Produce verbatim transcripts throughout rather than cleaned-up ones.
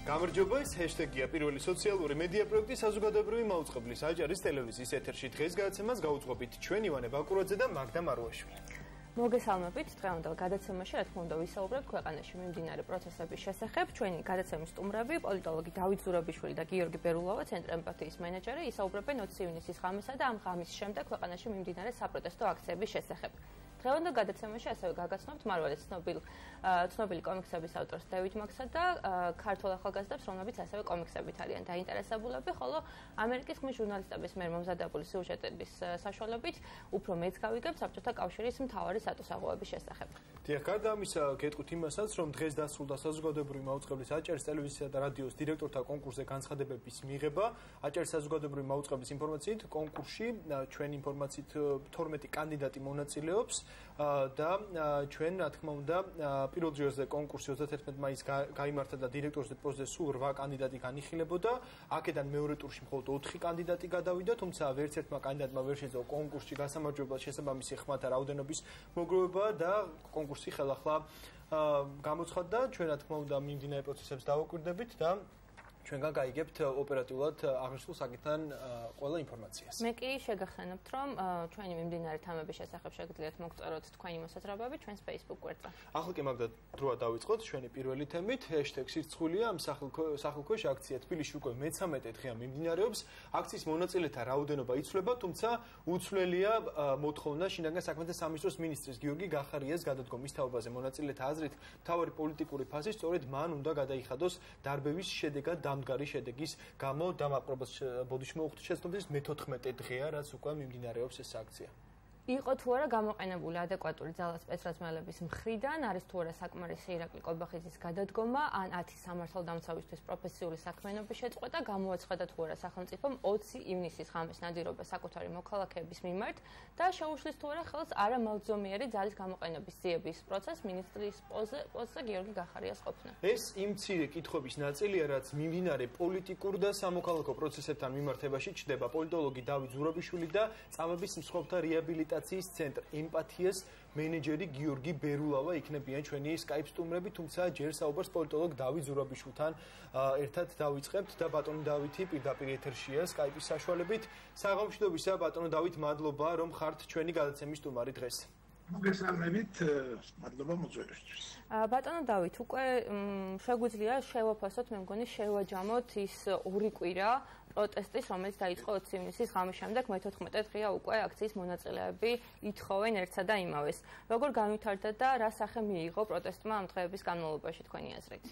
გამარჯობა, ეს ჰეშტეგია პირველი სოციალური მედია პროექტი საზოგადოებრივი მაუწყებლის აჭარის ტელევიზიის ეთერში. დღეს გადაცემას გაუძღობთ ჩვენ ივანე ბაკურაძე და მაგდა მარუაშვილი. მოგესალმებით, დღევანდელ გადაცემაში რა თქმა უნდა ვისაუბრებთ ქვეყანაში მიმდინარე პროცესების შესახებ. ჩვენი გადაცემის სტუმრები, პოლიტოლოგი დავით ზურაბიშვილი და გიორგი ბერულავა, ცენტრ ემპათიის მენეჯერი, ისაუბრებენ ოცი ივნისის ღამესა და ამ ღამის შემდეგ ქვეყანაში მიმდინარე საპროტესტო აქციების შესახებ. დღევანდელ გადაცემაში ასევე გაგაცნობთ მარველის ცნობილ ცნობილი კომიქსების ავტორს დევიდ მაქსსა და ქართულ ახალგაზრდებს, რომლებიც ასევე კომიქსებით არიან დაინტერესებულები, ხოლო ამერიკის ხმის ჟურნალისტების მიერ მომზადებული სიუჟეტების საშუალებით უფრო მეც გავიგებ საბჭოთა კავშირის მთავარი სატუსაღოების შესახებ. დიახ, გარდა ამისა, გეტყვით იმასაც, რომ დღეს დასრულდა საზოგადოებრივი მაუწყებლის აჭარის ტელევიზიისა და რადიოს დირექტორთა კონკურსზე განცხადებების მიღება. აჭარის საზოგადოებრივი მაუწყებლის ინფორმაციით, კონკურსში ჩვენი ინფორმაციით თორმეტი კანდიდატი მონაწილეობს. და ჩვენ რა თქმა უნდა პირველ ჯერზე კონკურსი ოცდაათერთმეტი მაისს გაიმართა და დირექტორის პოსტზე სულ რვა კანდიდატი განიხილებოდა. აქედან მეორე ტურში მხოლოდ ოთხი კანდიდატი გადავიდა, თუმცა ვერც ერთმა კანდიდატმა ვერ შეძლო კონკურსში გასამარჯვებლად შესაბამისი ხმათა რაოდენობის მოგროვება და კონკურსი ხელახლა გამოცხადდა. ჩვენ რა თქმა უნდა მიმდინარე პროცესებს დავაკვირდებით და ჩვენგან გაიგებთ ოპერატიულად აღნიშნულ საკითხთან ყველა ინფორმაციას. მე კი შეგახსენებთ, რომ ჩვენი მიმდინარე თემების შესახებ შეგიძლიათ მოგწეროთ თქვენი მოსაზრებები ჩვენს Facebook გვერდზე. ახლა კი მაგდა დროა დავიწყოთ ჩვენი პირველი თემით. ჰეშტეგ სირცხულია ამ სახელქვეშ აქცია თბილისში უკვე მეცამეტე დღეა მიმდინარეობს. აქციის მონაწილეთა რაოდენობა იცვლება, თუმცა უცვლელია მოთხოვნა შინაგან საქმეთა სამინისტროს მინისტრის გიორგი გახარიას გადადგომის თაობაზე. მონაწილეთა აზრით, მთავარი პოლიტიკური ფაზი სწორედ მან უნდა გადაიხადოს დარბევის შედეგად დამდგარი შედეგის გამო დამაპყრობას ბოდიში მოუხდა შეცდომის მეთოთხმეტე დღეა, რაც უკვე მიმდინარეობს ეს აქცია. იყო თუ არა გამოყენებული ადეკვატური ძალა სპეცრაზმელების მხრიდან, არის თუ არა საკმარისი ირაკლი კობახიძის გადადგომა, ან ათი სამართალდამცავისთვის პროფესიული საქმიანობის შეწყვეტა, გამოაცხადა თუ არა სახელმწიფომ ოცი ივნისის ღამეს ნადირობა საკუთარი მოქალაქეების მიმართ და შეუშლის თუ არა ხელს არამალძომიერი ძალის გამოყენების ძიების პროცესს მინისტრის პოსტზე გიორგი გახარიას ყოფნა. ეს იმ მცირე კითხვების ნაწილია, რაც მიმდინარე პოლიტიკურ და სამოქალაქო პროცესებთან მიმართებაში ჩნდება. პოლიტოლოგი დავით ზურაბიშვილი და წამების მსხვერპლთა რეაბილიტაციის ცენტრ ემპათიას მენეჯერი გიორგი ბერულავა იქნებიან ჩვენი Skype სტუმრები, თუმცა ჯერ საუბარს პოლიტოლოგ დავით ზურაბიშვილთან ერთად დავიწყებთ და ბატონო დავითი პირდაპირ ეთერშია Skype-ის საშუალებით. საღამოშიდობისა ბატონო დავით, მადლობა რომ ხართ ჩვენი გადაცემის სტუმარი დღეს. მოგესალმებით, მადლობა მოწვევისთვის. ბატონო დავით, უკვე შეგვიძლია შევაფასოთ, მე მგონი შევაჯამოთ ის ორი კვირა პროტესტის, რომელიც დაიწყო ოცი ივნისის ღამის შემდეგ, მეთოთხმეტე დღეა უკვე აქციის მონაწილეები ითხოვენ ერთსა და იმავეს. როგორ განვითარდა და რა სახე მიიღო პროტესტმა ამ დღეების განმავლობაში თქვენი აზრით?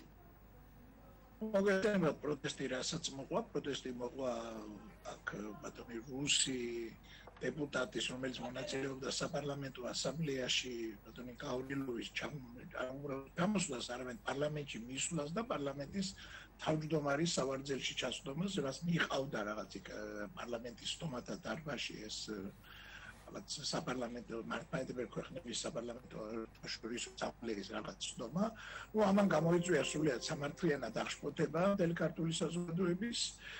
მოგესალმებით, პროტესტი რასაც მოყვა, პროტესტი მოყვა აქ ბატონი რუსი დეპუტატის, რომელიც მონაწილეობდა საპარლამენტო ასამბლეაში, ბატონი გავრილოვის ჩამოსვლას, არამედ პარლამენტში მისვლას და პარლამენტის თავმჯდომარის სავარძელში ჩასვლას, რაც მიჰყავდა რაღაც პარლამენტის სტომათა დარბაზში ეს საპარლამენტო მართლმადიდებელი ქვეყნების საპარლამენტო შორის ასამბლეის რაღაც სტომა. ნუ ამან გამოიწვია სრულიად სამართლიანად აღშფოთება მთელი ქართული საზოგადოების,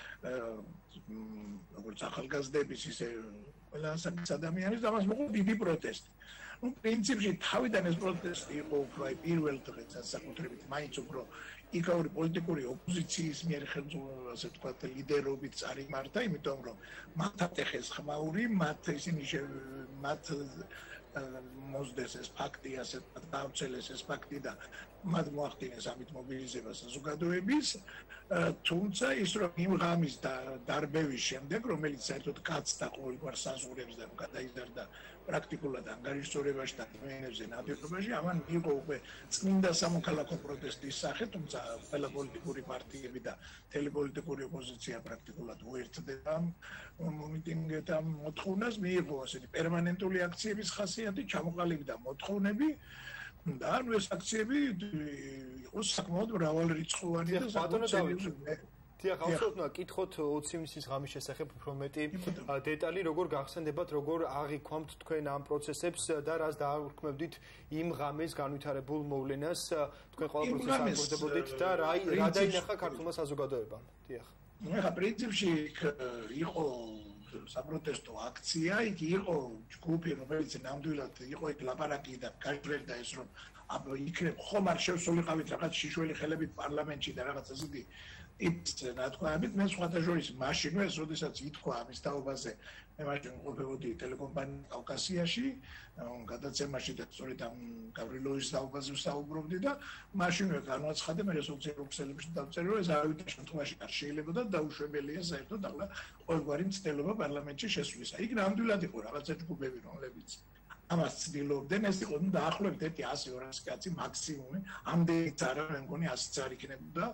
როგორც ახალგაზრდების, ისე ყველა ადამიანის და მას მოყვა დიდი პროტესტი. ნუ პრინციპში თავიდან ეს პროტესტი იყო უფრო პირველ დღეს საკუთრებით მაინც უფრო იქაური პოლიტიკური ოპოზიციის მიერ ხელმძღვანელობითაც, ასე ვთქვათ, ლიდერობით წარიმართა, იმიტომ რომ მათ ატეხეს ხმაური, მათ ისინი მათ მოსდეს ეს ფაქტი, ასე ვთქვათ, დაუცელეს ეს ფაქტი და მათ მოახდინეს ამით მობილიზება საზოგადოების, თუმცა ის რომ იმ ღამის დარბევის შემდეგ, რომელიც საერთოდ კაცთა ყოველგვარ საზღვრებს და გადაიზარდა პრაქტიკულად ანგარიშსწორებაში და დიმენებზე ნადირობაში, ამან მიიღო უკვე წმინდა სამოქალაქო პროტესტის სახე, თუმცა ყველა პოლიტიკური პარტიები და ტელეპოლიტიკური ოპოზიცია პრაქტიკულად უერთდება მიტინგებთან მოთხოვნას, მიიღო ასეთი პერმანენტული აქციების ხასიათი, ჩამოყალიბდა მოთხოვნები და ანუ ეს აქციები იყო საკმაოდ მრავალრიცხოვანი და ბატონო დავით, დიახ, ახლა კითხოთ ოცი ივნისის ღამის შესახებ უფრო მეტი დეტალი, როგორ გახსენდებათ, როგორ აღიქვამთ თქვენ ამ პროცესებს და რას დააუქმებდით იმ ღამეს განვითარებულ მოვლენას, თქვენ ყველა პროცესს აღკვირდებოდით და რა რა დაინახა ქართულმა საზოგადოებამ. დიახ. ნუ ხა პრინციპში იყო საპროტესტო აქცია, იქ იყო ჯგუფი, რომელიც ნამდვილად იყო იქ ლაპარაკი და გაჭრელდა ეს რომ იქნებ ხომ არ შევსულიყავით რაღაც შიშველი ხელებით პარლამენტში და რაღაც ასეთი ტიპის რა თქვა, ამით მე სხვათა შორის მაშინვე ეს როდესაც ითქვა ამის თაობაზე მე მაშინ ყოფილობდი ტელეკომპანია კავკასიაში გადაცემაში და სწორედ ამ გავრილოვის თაობაზე ვსაუბრობდი და მაშინვე განვაცხადე მე სოციალურ ქსელებში დავწერე რომ ეს არავითარ შემთხვევაში არ შეიძლება და დაუშვებელია საერთოდ ახლა ყოველგვარი მცდელობა პარლამენტში შესვლისა. იქ ნამდვილად იყო რაღაცა ჯგუფები რომლებიც ამას ცდილობდნენ, ეს იყო დაახლოებით ერთი ასი ორასი კაცი მაქსიმუმი, ამდენიც არა, მე მგონი ასიც არ იქნებოდა.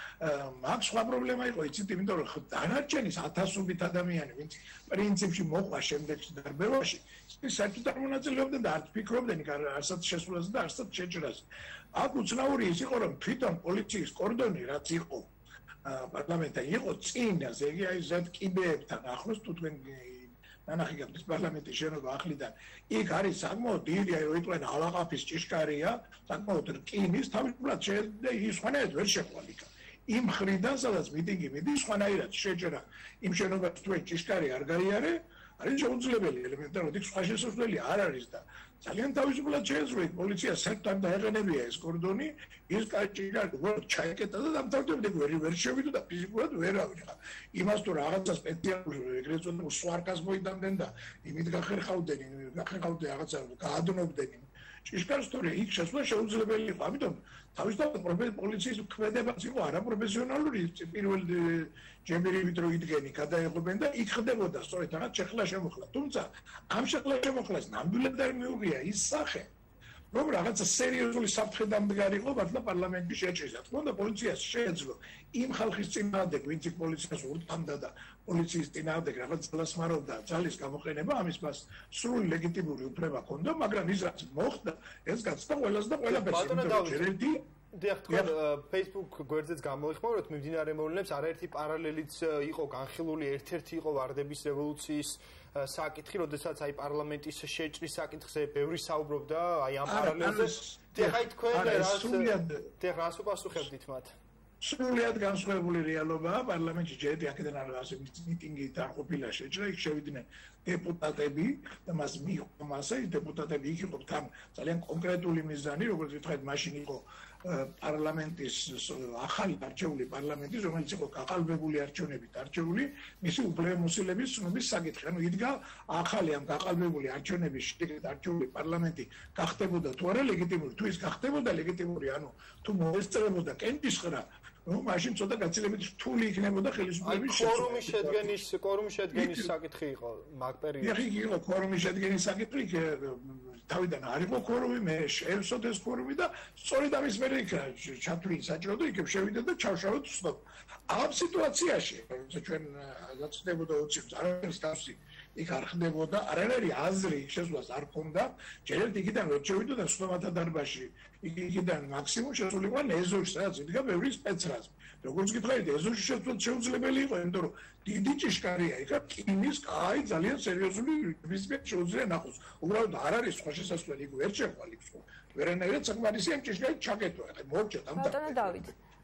მაგ სხვა პრობლემა იყო, იცით, იმიტომ რომ დანარჩენის ათასობით ადამიანი, ვინც პრინციპში მოყვა შემდეგში დარბევაში, ის საერთოდ არ მონაწილეობდნენ და არც ფიქრობდნენ არცად შესვლაზე და არცად შეჭრაზე. აქ უცნაური ის იყო, რომ თვითონ პოლიციის კორდონი რაც იყო პარლამენტთან იყო წინაზე, იგი აი ზედ კიდეებთან ახლოს თუ თქვენ ნანახი გაქვს პარლამენტის შენობა ახლიდან. იქ არის საკმაოდ დიდი, აი როიტყვენ ალაყაფის ჭიშკარია, საკმაოდ რკინის, თავისუფლად შეიძლება ის ხანად ვერ შეხვალი. იმ ხრიდან, სადაც მიტინგი მიდის, სხვანაირად შეჭრა იმ შენობას თუ ჭიშკარი არ გაიარე, არის შეუძლებელი ელემენტარულად იქ სხვა შესასვლელი არ არის და ძალიან თავისუფლად შეეძლო იქ პოლიცია საერთოდ დაეყენებია ეს კორდონი, ის ჭიშკარი უბრალოდ ჩაიკეტა და დამთავრდებოდა ვერ ვერ შევიდა და ფიზიკურად ვერ ავიღა. იმას თუ რაღაცა სპეციალური ეგრეთ წოდებული სვარკას მოიდამდნენ და იმით გახერხავდნენ, გახერხავდნენ რაღაცა გაადნობდნენ. ჭიშკარს თორე იქ შესვლა შეუძლებელი იყო, ამიტომ თავისთავად პოლიციის ქმედებაც იყო არაპროფესიონალური პირველ ჯემერებით რო იდგენი გადაეღობენ და იქ ხდებოდა სწორედ რაღაც შეხლა შემოხლა. თუმცა ამ შეხლა შემოხლას ნამდვილად არ მიუღია ის სახე, რომ რაღაცა სერიოზული საფრთხე დამდგარიყო მართლა პარლამენტში შეჭრისა. თქო და პოლიციას შეეძლო იმ ხალხის წინააღმდეგ, ვინც იქ პოლიციას ურთმდა და პოლიციის წინააღმდეგ რაღაც ძალასმარობდა ძალის გამოყენება, ამის მას სრული ლეგიტიმური უფლება ჰქონდა, მაგრამ ის რაც მოხდა, ეს გაცდა ყველას და ყველაფერს. დიახ, თქვენ Facebook გვერდზეც გამოიხმაურეთ მიმდინარე მოვლენებს, არაერთი პარალელიც იყო განხილული, ერთ-ერთი იყო ვარდების რევოლუციის საკითხი, როდესაც აი პარლამენტის შეჭრის საკითხზე ბევრი საუბრობდა, აი ამ პარალელზე. დიახ, აი თქვენ რას დიახ, რას უპასუხებდით მათ? სრულიად განსხვავებული რეალობაა, პარლამენტში ჯერ აქედან არ ასე მიტინგი არ ყოფილა შეჭრა, იქ შევიდნენ დეპუტატები და მას მიიღო მასა, ის დეპუტატები იქ იყო თან ძალიან კონკრეტული მიზანი, როგორც ვთქვით, მაშინ იყო პარლამენტის ახალი არჩეული პარლამენტის, რომელიც იყო გაყალბებული არჩევნებით არჩეული, მისი უფლებამოსილების ცნობის საკითხი. ანუ იდგა ახალი ამ გაყალბებული არჩევნების შედეგად არჩეული პარლამენტი გახდებოდა თუ არა ლეგიტიმური, თუ ის გახდებოდა ლეგიტიმური, ანუ თუ მოესწრებოდა კენჭისყრა, ну, მაშინ ცოტა გაცილებით რთული იქნებოდა ხელისუფლების შეცვლა. კორუმის შედგენის, კორუმის შედგენის საკითხი იყო მაგ პერიოდში. იქ იყო კორუმის შედგენის საკითხი, თავიდან არ იყო კორუმი, მე შევსოთ ეს კორუმი და სწორედ ამის მერე იქ ჩათვლილი საჭიროა, იქ შევიდა და ჩავშავოთ ვსწრობ. ამ სიტუაციაში, როცა ჩვენ გაწდებოდა ოცი წარების თავსი იქ არ ხდებოდა, არანაირი აზრი იქ შესვლას არ ქონდა, ჯერეთ იქიდან ვერ შევიდა და სვამათა დარბაზში იქიდან მაქსიმუმ შესულიყო ეზოში, სადაც იდგა ბევრი სპეცრაზმი. როგორც გითხარით, ეზოში შესვლა შეუძლებელი იყო, იმიტომ რომ დიდი ჭიშკარია იქ, კინის კაი ძალიან სერიოზული რისკი შეუძლია ნახოს. უბრალოდ არ არის სხვა შესასვლელი, იქ ვერ შეხვალი ხო. ვერანაირად საკმარისია ამ ჭიშკარი ჩაკეტვა, ეხლა მოვჭეთ ამ ბატონო დავით.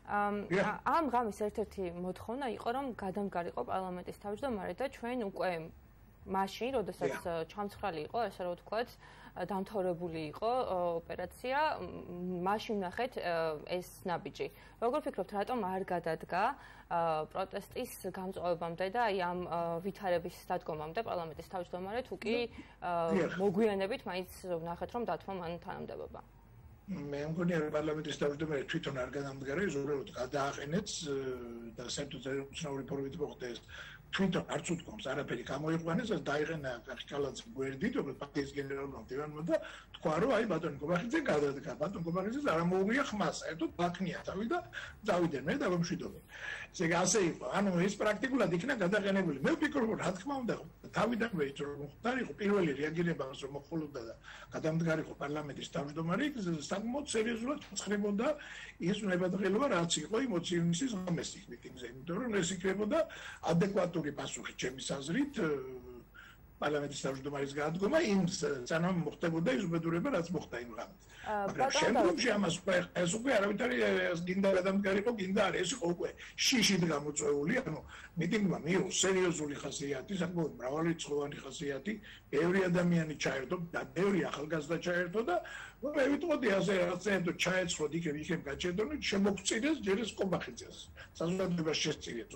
ამ ღამის ერთ-ერთი მოთხოვნა იყო, რომ გადამდგარიყო პარლამენტის თავმჯდომარე და ჩვენ უკვე მაშინ, როდესაც ჩამცხრალი იყო, ესე რომ ვთქვათ, დამთავრებული იყო ოპერაცია, მაშინ ნახეთ ეს ნაბიჯი. როგორ ფიქრობთ, რატომ არ გადადგა პროტესტის გამწვავებამდე და აი ამ ვითარების დადგომამდე პარლამენტის თავმჯდომარე, თუ კი მოგვიანებით მაინც ნახეთ, რომ დათმო მან თანამდებობა? მე მგონი რომ პარლამენტის თავმჯდომარე თვითონ არ გადამდგარა, ის უბრალოდ გადააყენեց და საერთოდ უცნაური ფორმით მოხდა ეს. თვითონ არც უთქვამს არაფერი გამოიყვანეს, ეს დაიღენა კახიკალაძე გვერდით, როგორც პარტიის გენერალურმა მდივანმა და თქვა რომ აი ბატონი გომახიძე გადადგა, ბატონ გომახიძეს არ მოუღია ხმა, საერთოდ ბაქნია თავი და წავიდნენ მე და მომშვიდობენ. ესე ასე იყო. ანუ ეს პრაქტიკულად იქნა გადაყენებული. მე ვფიქრობ რა თქმა უნდა თავიდანვე ის რომ ხარ იყო პირველი რეაგირება რომ მოხულობდა და გადამდგარიყო პარლამენტის თავმჯდომარე, საკმაოდ სერიოზულად ცხრებოდა ის ნებადღელობა რაც იყო ემოციების ღამეს იქ მიტინგზე, იმიტომ რომ ეს იქნებოდა ადეკვატური პასუხი ჩემის აზრით პარლამენტის თავმჯდომარის გადადგომა იმ სანამ მოხდებოდა ის უბედურება რაც მოხდა იმ ღამეს. მაგრამ შემდგომში ამას ეს უკვე არავითარი გინდა გადამდგარიყო, გინდა არ ეს იყო უკვე შიშით გამოწვეული, ანუ მიტინგმა მიიღო სერიოზული ხასიათი, საკმაოდ მრავალრიცხოვანი ხასიათი, ბევრი ადამიანი ჩაერთო და ბევრი ახალგაზრდა ჩაერთო და მე ვიტყოდი ასე რაღაცეებო ჩაეცხროთ იქ იქ გაჩერდონ შემოგწირეს ჯერ ეს კომახიძეს. საზოგადოებას შესწირეთ.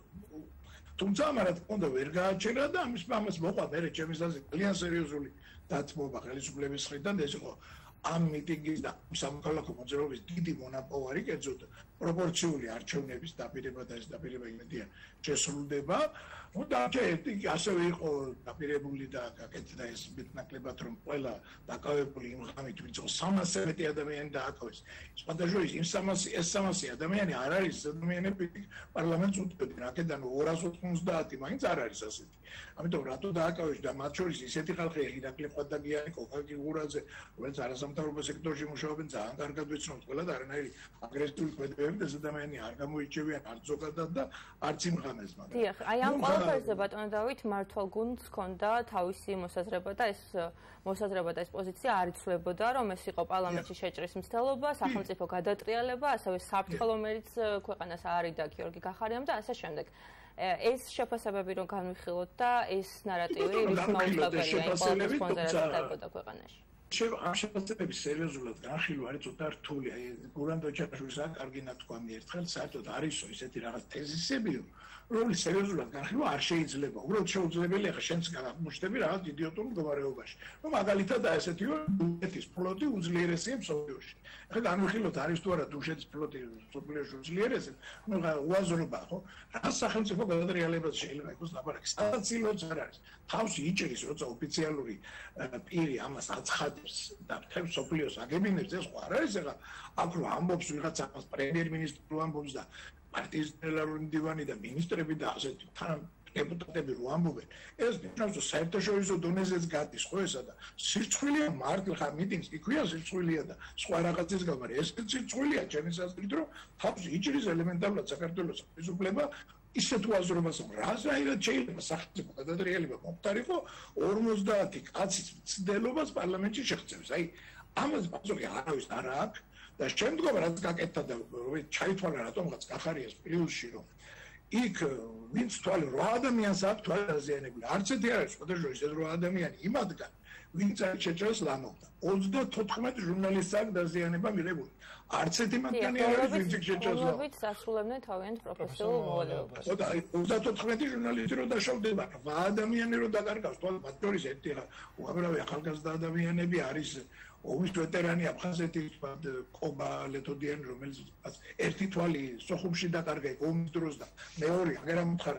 თუმცა ამათ კონდა ვერ გააჩერა და ამის ამას მოყვა მე ჩემისაზე ძალიან სერიოზული დათმობა ხელისუფლების მხრიდან ეს იყო ამ მიტინგის და სამოქალაქო მოძრაობის დიდი მონაპოვარი კერძოდ პროპორციული არჩევნების დაპირება და ეს დაპირება იმედია შესრულდება. ну და ერთი ასევე იყო დაპირებული და გაკეთდა ეს მეტნაკლებად რომ ყველა დაკავებული იმ ღამით ვინც სამასზე მეტი ადამიანი დააკავეს. სხვადასხვა იმ სამასი ეს სამასი ადამიანი არ არის ადამიანები პარლამენტს უტყობენ აქედან ორას ოცდაათი მაინც არ არის ასეთი. ამიტომ რატო დააკავეს და მათ შორის ისეთი ხალხი ირაკლი ხვადაგიანი, კოკაკი ღურაძე, რომელიც არასამთავრობო სექტორში მუშაობენ ძალიან კარგად ვიცნობთ ყველა და არანაირი აგრესიული ქმედებები ეს ადამიანი არ გამოიჩევიან არც ზოგადად და არც იმ ღამეს მაგრამ. დიახ, აი ამ ყველაფერზე ბატონო დავით მართვალ გუნდს ჰქონდა თავისი მოსაზრება და ეს მოსაზრება და ეს პოზიცია არ იცვლებოდა რომ ეს იყო პარლამენტში შეჭრის მცდელობა, სახელმწიფო გადატრიალება, ასევე საფრთხე რომელიც ქვეყანას არიდა გიორგი გახარიამ და ასე შემდეგ. ეს შეფასებები რომ განვიხილოთ და ეს ნარატივი რის მოუწევია იმ პოლიტიკის ფონზე რაც ხდებოდა ქვეყანაში. ამ შეფასებების სერიოზულად განხილვა არის ცოტა რთული. აი გურამ დოჩაშვილს არ კარგი ნათქვა მიერთხელ საერთოდ არისო ისეთი რაღაც თეზისები რომ სერიოზულად განხილვა არ შეიძლება. უბრალოდ შეუძლებელია ხა შენც გამომშტები რაღაც იდიოტურ მდგომარეობაში. ну მაგალითად ესეთი დუშეთის ფლოტი უძლიერესია მსოფლიოში. ახლა განვიხილოთ არის თუ არა დუშეთის ფლოტი მსოფლიოში უძლიერესი? ну უაზრობა ხო? რა სახელმწიფო გადატრიალებას შეიძლება იყოს ლაპარაკი? საცილოც არ არის. თავს იჭრის როცა ოფიციალური პირი ამას აცხადებს და თემ მსოფლიოს აგებინებს ეს ხო არ არის ახლა აქ რო ამბობს ვიღაცა ამას პრემიერ-მინისტრი რო ამბობს და პარტიის გენერალური მდივანი და მინისტრები და ასეთი თან დეპუტატები რო ამბობენ ეს ნიშნავს რომ საერთაშორისო დონეზეც გადის ხო ესა და სირცხვილია მართლა ხა მიტინგს იქვია სირცხვილია და სხვა რაღაცის გამო ეს სირცხვილია ჩემი საზრით რომ თავს იჭრის ელემენტარულად საქართველოს ხელისუფლება ისეთ უაზრობას რომ რაზაირად შეიძლება სახელმწიფო გადატრიალება მომხდარიყო ორმოცდაათი კაცის მცდელობას პარლამენტში შეღწევს. აი ამას ბაზოგი არავის არ აქვს და შემდგომ რაც გაკეთდა და ჩაითვალა რატომღაც გახარიას პლუსში რომ იქ ვინც თვალე რა ადამიანს აქვს თვალე დაზიანებული არც ერთი არ არის სხვადასხვა ეს რა ადამიანი იმადგან ვინც არ შეჭრას ლამობდა ოცდათოთხმეტი ჟურნალისტს აქვს დაზიანება მიღებული არც ერთი მათგანი არ არის ვინც შეჭრას ლამობდა სასრულებდნენ თავიანთ პროფესიულ მოვალეობას ხო და ოცდათოთხმეტი ჟურნალისტი რო დაშავდება რა ადამიანი რო დაკარგავს თვალე მათ შორის ერთი უამრავი ახალგაზრდა ადამიანები არის ომის ვეტერანი აფხაზეთის ყობა ლეთოდიანი რომელიც ერთი თვალი სოხუმში დაკარგა ომის დროს და მეორე აგერამთხარ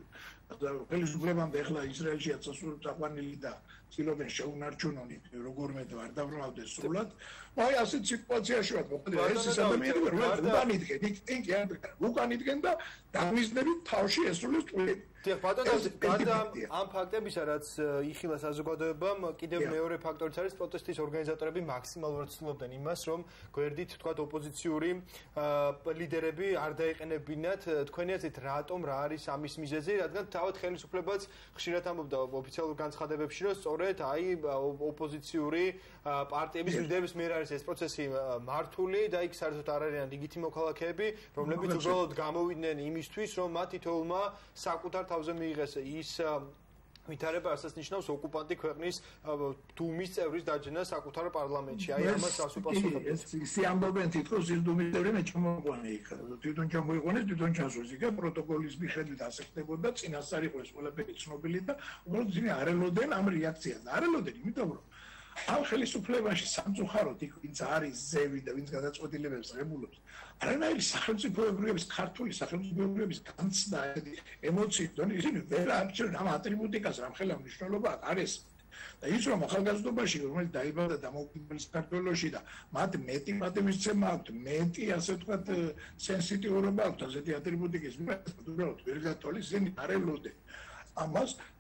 ხელისუფლებამ ეხლა ისრაელშია წაყვანილი და ცდილობენ შეუნარჩუნონ როგორმე და არ დაბრუნავდეს სრულად. აი ასეთ სიტუაციაში ვარ მოკლედ ეს ის ადამიანები რომელიც უკან იდგენ იქ ტინკი არ უკან იდგენ და დამიზნებით თავში ესრულებს ტყუილები. დიახ ბატონო გარდა ამ ფაქტებისა რაც იხილა საზოგადოებამ კიდევ მეორე ფაქტორიც არის პროტესტის ორგანიზატორები მაქსიმალურად ცდილობდნენ იმას რომ გვერდით თქვა ოპოზიციური ლიდერები არ დაეყენებინათ თქვენი აზრით რატომ რა არის ამის მიზეზი რადგან თავად ხელისუფლებაც ხშირად ამბობდა ოფიციალურ განცხადებებში რომ სწორედ აი ოპოზიციური პარტიების ლიდერების მიერ არის ეს პროცესი მართული და იქ საერთოდ არ არიან რიგითი მოქალაქეები რომლებიც უბრალოდ გამოვიდნენ იმისთვის რომ მათ თითოეულმა საკუთარ თავზე მიიღეს ის ვითარება რასაც ნიშნავს ოკუპანტი ქვეყნის დუმის წევრის დაჯენა საკუთარ პარლამენტში. აი ამას რას უპასუხებთ? ისე ამბობენ თითქოს ის დუმის წევრი მე ჩამოიყვანე იქ. თვითონ ჩამოიყვანეს, თვითონ ჩასვეს იქ პროტოკოლის მიხედვით ასე ხდებოდა, წინასწარ იყო ეს ყველაფერი ცნობილი და უბრალოდ ძინე არ ელოდნენ ამ რეაქციას. არ ელოდნენ, იმიტომ რომ ამ ხელისუფლებაში სამწუხაროდ იქ ვინც არის ზევი და ვინც გადაწყვეტილებებს ღებულობს არანაირი სახელმწიფოებრიობის ქართული სახელმწიფოებრიობის განცდა ემოციით და ისინი ვერ ამჩნევენ ამ ატრიბუტიკას რამხელა მნიშვნელობა არის და ის რომ ახალგაზრდობაში რომელიც დაიბადა დამოუკიდებელ საქართველოში და მათ მეტი პატივისცემა აქვთ მეტი ასე ვთქვათ სენსიტიურობა აქვთ ასეთი ატრიბუტიკის მიერ უბრალოდ ვერ გათვალის ისინი არ ელოდნენ ამას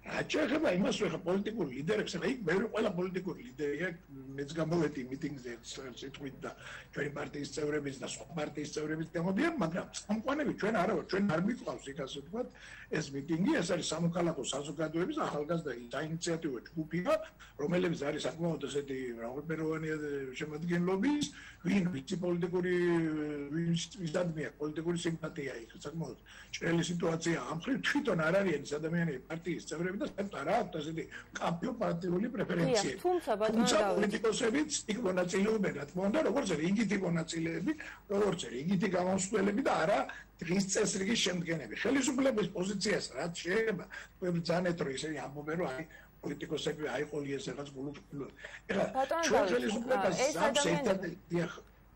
რაც შეეხება იმას, რომ ხა პოლიტიკური ლიდერებს, ხა იქ მე ყველა პოლიტიკური ლიდერია, მეც გამოვედი მიტინგზე სიტყვით და ჩვენი პარტიის წევრების და სხვა პარტიის წევრების გამოდიან, მაგრამ სამყაროები ჩვენ არა ვარ, ჩვენ არ მიყვავს იქ ასე ვთქვათ, ეს მიტინგი, ეს არის სამოქალაქო საზოგადოების ახალგაზრდა საინიციატივო ჯგუფია, რომელიც არის საკმაოდ ესეთი მრავალფეროვანი შემადგენლობის, ვინ ვიცი პოლიტიკური ვისადმია პოლიტიკური სიმპათია იქ საკმაოდ ჭრელი სიტუაცია ამ ხრივ თვითონ არ არიან ეს ადამიანები პარტიის წევრები და საერთოდ არ აქვს ესეთი კამპიო პარტიული პრეფერენციები. თუმცა პოლიტიკოსებიც იქ მონაწილეობენ, რა თქმა უნდა, როგორც რიგითი მონაწილეები, როგორც რიგითი გამოსვლელები და არა დღის წესრიგის შემდგენები. ხელისუფლების პოზიციას რაც შეეხება, ბრძანეთ რომ ისინი ამბობენ რომ აი პოლიტიკოსები აიყოლიეს რაღაც გულუხილო. ეხლა ჩვენ ხელისუფლებას აქვს ერთადერთი დიახ.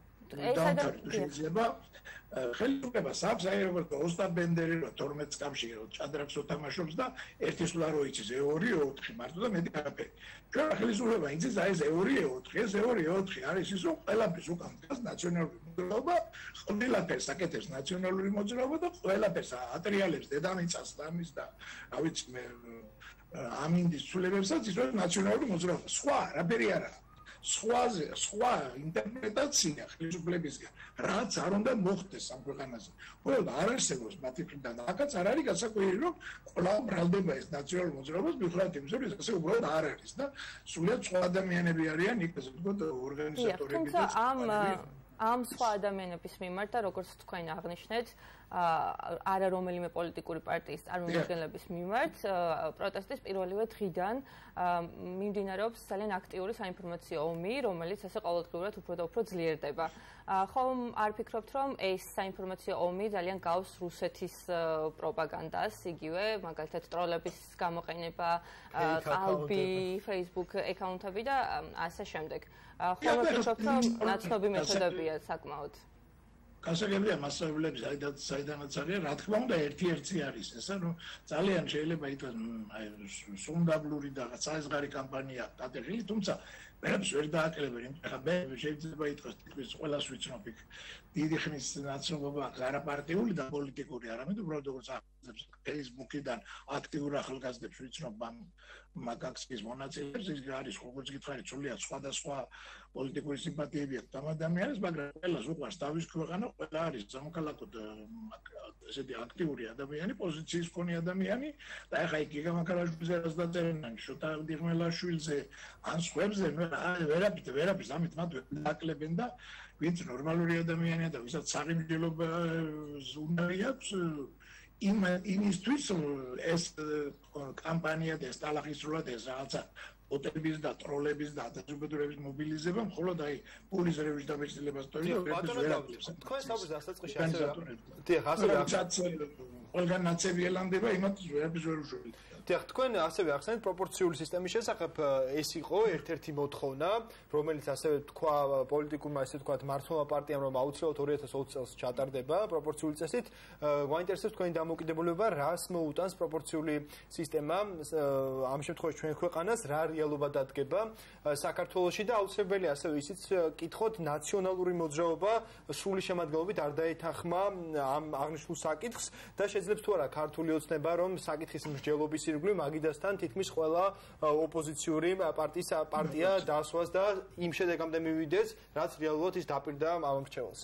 შეიძლება ხელისუფლებას აქვს აი როგორც ოსტატ ბენდერი რო თორმეტ წამში ჭადრაკს უთამაშობს და ერთი სულ არ ოიცის ე ორი ე ოთხი მარტო და მეტი არაფერი. ჩვენ ხელისუფლება იცის აი ეს ე ორი ე ოთხი ეს ე ორი ე ოთხი არის ის რომ ყველაფერს უკან დგას ნაციონალური მოძრაობა, ყველაფერს აკეთებს ნაციონალური მოძრაობა და ყველაფერს ატრიალებს დედამიწას და ამის და რა ვიცი მე ამინდის ცვლილებებსაც ის რომ ნაციონალური მოძრაობა სხვა არაფერი არა. სხვაზე სხვა ინტერპრეტაცია ხელისუფლებისგან რაც არ უნდა მოხდეს ამ ქვეყანაზე. უბრალოდ არ არსებობს მათი მხრიდან. აქაც არ არის გასაკვირი რომ ყველა ბრალდება ეს ნაციონალურ მოძრაობას მიუხედავად იმისა რომ ეს უბრალოდ არ არის და სულიად სხვა ადამიანები არიან იქ ასე ვთქვათ ორგანიზატორები და ამ ამ სხვა ადამიანების მიმართ და როგორც თქვენ აღნიშნეთ არა რომელიმე პოლიტიკური პარტიის წარმომადგენლების მიმართ პროტესტის პირველივე დღიდან მიმდინარეობს ძალიან აქტიური საინფორმაციო ომი, რომელიც ასე ყოველდღიურად უფრო და უფრო ძლიერდება. ხომ არ ფიქრობთ, რომ ეს საინფორმაციო ომი ძალიან გავს რუსეთის პროპაგანდას, იგივე მაგალითად ტროლების გამოყენება, ყალბი, Facebook აკაუნტები და ასე შემდეგ. ხომ არ ფიქრობთ, რომ ნაცნობი მეთოდებია საკმაოდ? გასაგებია მასშტაბლების საიდანაც არის, რა თქმა უნდა, ერთი-ერთი არის ესა, რომ ძალიან შეიძლება ითქვას აი სუნდაბლური და საეზღარი კამპანია დაგეგმილი, თუმცა ვერაფერს ვერ დააკლებენ. ეხლა მე შეიძლება ითქვას თითქმის ყველას ვიცნობ იქ დიდი ხნის ნაცნობობა არაპარტიული და პოლიტიკური, არამედ უბრალოდ როგორც ახსენებს Facebook-იდან აქტიურ ახალგაზრდებს ვიცნობ ამ მაგაქსის მონაწილეებს, ის არის როგორც გითხარით, სულიად სხვადასხვა პოლიტიკური სიმპათიები აქვს ამ ადამიანებს, მაგრამ ყველას უყვარს თავის ქვეყანა, ყველა არის სამოქალაქო ესეთი აქტიური ადამიანი, პოზიციის მქონე ადამიანი და ეხლა იქ გიგამაკარაშვილზე რაც დაწერენ, შოთა დიღმელაშვილზე, ან სხვებზე, ვერაფერს ვერაფერს ამით მათ აკლებენ და ვინც ნორმალური ადამიანია და ვისაც საღიმჯელობა უნარი აქვს იმ იმისთვის ეს კამპანია და ეს ტალახისრულად ეს რაღაცა ოტების და ტროლების და დაზრუბედურების მობილიზება მხოლოდ აი პულის რევიჟ დაბეჭდილებას თორემ ვერაფერს თქვენ საუბრის დასაწყისში ასე დიახ ასე ყველგან ნაცები ელანდება იმათ ვერაფერს ვერ უშველით. დიახ, თქვენ ასევე ახსენეთ პროპორციული სისტემის შესახებ, ეს იყო ერთ-ერთი მოთხოვნა, რომელიც ასევე თქვა პოლიტიკურმა, ესე ვთქვათ, მართლმა პარტიამ, რომ აუცილებლად ორი ათას ოცი წელს ჩატარდება პროპორციული წესით. გვაინტერესებს თქვენი დამოკიდებულება, რას მოუტანს პროპორციული სისტემა ამ შემთხვევაში ჩვენ ქვეყანას, რა რეალობა დადგება საქართველოში და აუცილებელი ასევე ისიც კითხოთ, ნაციონალური მოძრაობა სრული შემადგენლობით არ დაეთანხმა ამ აღნიშნულ საკითხს და შეძლებს თუ არა ქართული ოცნება, რომ საკითხის მსჯელობის მაგიდასთან თითქმის ყველა ოპოზიციური პარტიის პარტია დასვას და იმ შედეგამდე მივიდეს, რაც რეალურად ის დაპირდა ამ მრჩეველს.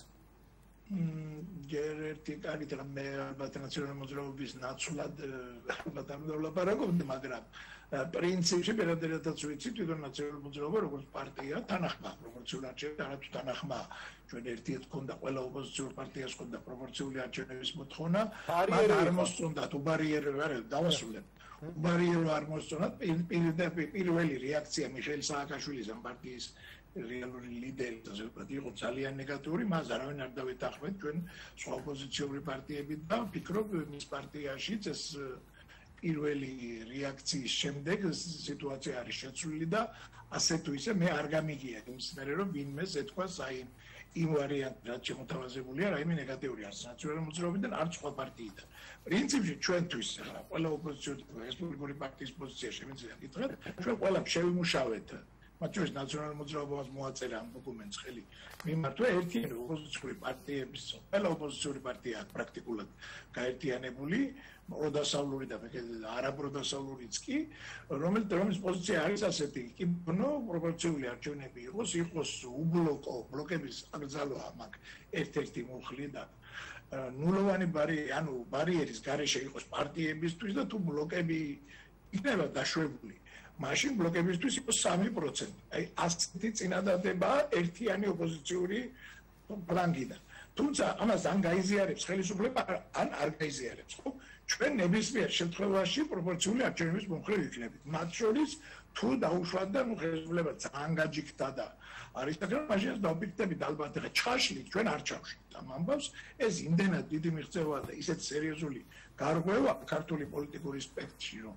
ჯერ ერთი კარგი და მე ალბათ ნაციონალური მოძრაობის ნაცვლად ალბათ არ ვლაპარაკობდი, მაგრამ პრინციპში პირადადაც ვიცი თვითონ ნაციონალური მოძრაობა როგორც პარტია თანახმა პროპორციული არჩევნები არათუ თანახმა ჩვენ ერთიეთ ქონდა ყველა ოპოზიციურ პარტიას ქონდა პროპორციული არჩევნების მოთხოვნა არ მოსწონდათ უბარიერო არა დავასრულებ უბარიერო არ მოსწონდათ პირველი რეაქცია მიხეილ სააკაშვილის ამ პარტიის რეალური ლიდერი ასე ვთქვათ იყო ძალიან ნეგატიური მას არავინ არ დავეთანხმეთ ჩვენ სხვა ოპოზიციური პარტიები და ვფიქრობ მის პარტიაშიც ეს პირველი რეაქციის შემდეგ სიტუაცია არის შეცვლილი და ასე თუ ისე მე არ გამიგია იმის მერე რომ ვინმეს ეთქვას აი იმ ვარიანტს რაც შემოთავაზებულია რაიმე ნეგატიური არის ნაციონალური მოძრაობიდან არც სხვა პარტიიდან პრინციპში ჩვენთვის ახლა ყველა ოპოზიციური რესპუბლიკური პარტიის პოზიცია შემიძლია გითხრათ ჩვენ ყველა შევიმუშავეთ მათ შორის ნაციონალური მოძრაობას მოაწერა ამ დოკუმენტს ხელი მიმართვა ერთიანი ოპოზიციური პარტიების ყველა ოპოზიციური პარტია პრაქტიკულად გაერთიანებული პროდასავლური და არაპროდასავლურიც კი, რომელიც რომლის პოზიცია არის ასეთი, კი ნუ პროპორციული არჩევნები იყოს, იყოს უბლოკო ბლოკების აკრძალვა მაგ ერთ-ერთი მუხლი და ნულოვანი ბარიერი, ანუ ბარიერის გარეშე იყოს პარტიებისთვის და თუ ბლოკები იქნება დაშვებული, მაშინ ბლოკებისთვის იყოს სამი პროცენტი. აი ასეთი წინადადება ერთიანი ოპოზიციური ფლანგიდან. თუმცა ამას ან გაიზიარებს ხელისუფლება, ან არ გაიზიარებს, ხო? ჩვენ ნებისმიერ შემთხვევაში პროპორციული არჩევნების მომხრე ვიქნებით. მათ შორის თუ დაუშვათ და ნუ ხელისუფლება ძალიან გაჯიქდა და არის და მაშინ დავფიქრდებით ალბათ ხა ჩაშლით ჩვენ არ ჩავშლით ამ ამბავს. ეს იმდენად დიდი მიღწევაა და ისეთ სერიოზული გარღვევა ქართული პოლიტიკური სპექტრში, რომ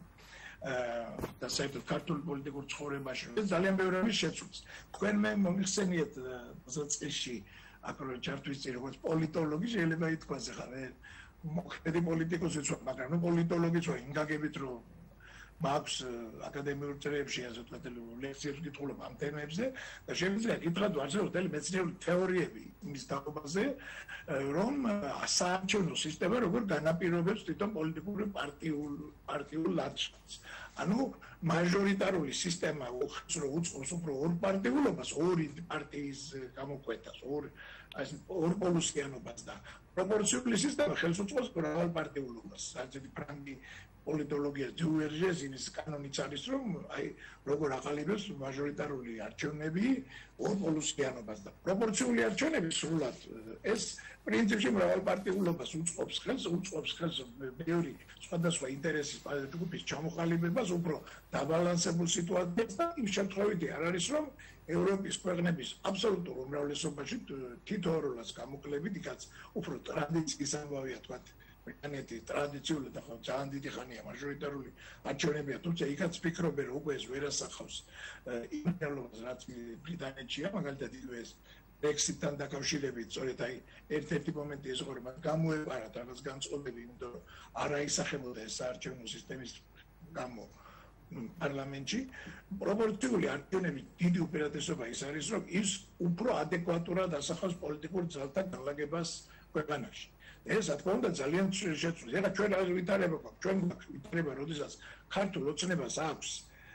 და საერთოდ ქართული პოლიტიკურ ცხოვრებაში ეს ძალიან ბევრი რამის შეცვლის. თქვენ მე მომიხსენიეთ წელში აკრო ჩარტვის წინ როგორც პოლიტოლოგი შეიძლება ითქვას ხა მე მოქმედი პოლიტიკოსიც ვარ, მაგრამ ნუ პოლიტოლოგიც ვარ, ინგაგებით რომ მაქვს აკადემიურ წრეებში ასე ვთქვათ ლექციებს ვკითხულობ ამ თემებზე და შემიძლია გითხრათ ვარცევ თელი მეცნიერული თეორიები იმის დაღობაზე, რომ საარჩევნო სისტემა როგორ განაპირობებს თვითონ პოლიტიკური პარტიულ პარტიულ ლანდშაფტს. ანუ მაჟორიტარული სისტემა უხსრო უწყობს უფრო ორ პარტიულობას, ორი პარტიის გამოკვეთას, ორ ასე ორ პოლუსიანობას და პროპორციული სისტემა ხელს უწყობს მრავალ პარტიულობას. საერთოდ ფრანგი პოლიტოლოგია დუვერჟეს იმის კანონიც არის, რომ აი როგორ აყალიბებს მაჟორიტარული არჩევნები ორ პოლუსიანობას და პროპორციული არჩევნები სრულად ეს პრინციპში მრავალ პარტიულობას უწყობს ხელს, უწყობს ხელს ბევრი სხვადასხვა ინტერესის ჯგუფის ჩამოყალიბებას, უფრო დაბალანსებულ სიტუაციას და იმ შემთხვევითი არ არის, რომ ევროპის ქვეყნების აბსოლუტურ უმრავლესობაში თითოეულს გამოკლებით, იქაც უფრო ტრადიციის ამბავია თქვა. ბრიტანეთი ტრადიციული და ძალიან დიდი ხანია მაჟორიტარული არჩევნებია, თუმცა იქაც ფიქრობენ, რომ უკვე ეს ვერ ასახავს იმ რეალობას, რაც ბრიტანეთშია, მაგალითად ის Brexit-თან დაკავშირებით, სწორედ აი ერთ-ერთი მომენტი ეს იყო, რომ გამოეპარათ რაღაც განწყობები, იმიტომ რომ არ აისახებოდა ეს საარჩევნო სისტემის გამო პარლამენტში. პროპორციული არჩევნების დიდი უპირატესობა ის არის, რომ ის უფრო ადეკვატურად ასახავს პოლიტიკურ ძალთა განლაგებას ქვეყანაში. ეს რა თქმა უნდა ძალიან შეცვლის. ეხლა ჩვენ რა ვითარება გვაქვს? ჩვენ გვაქვს ვითარება, როდესაც ქართულ ოცნებას აქვს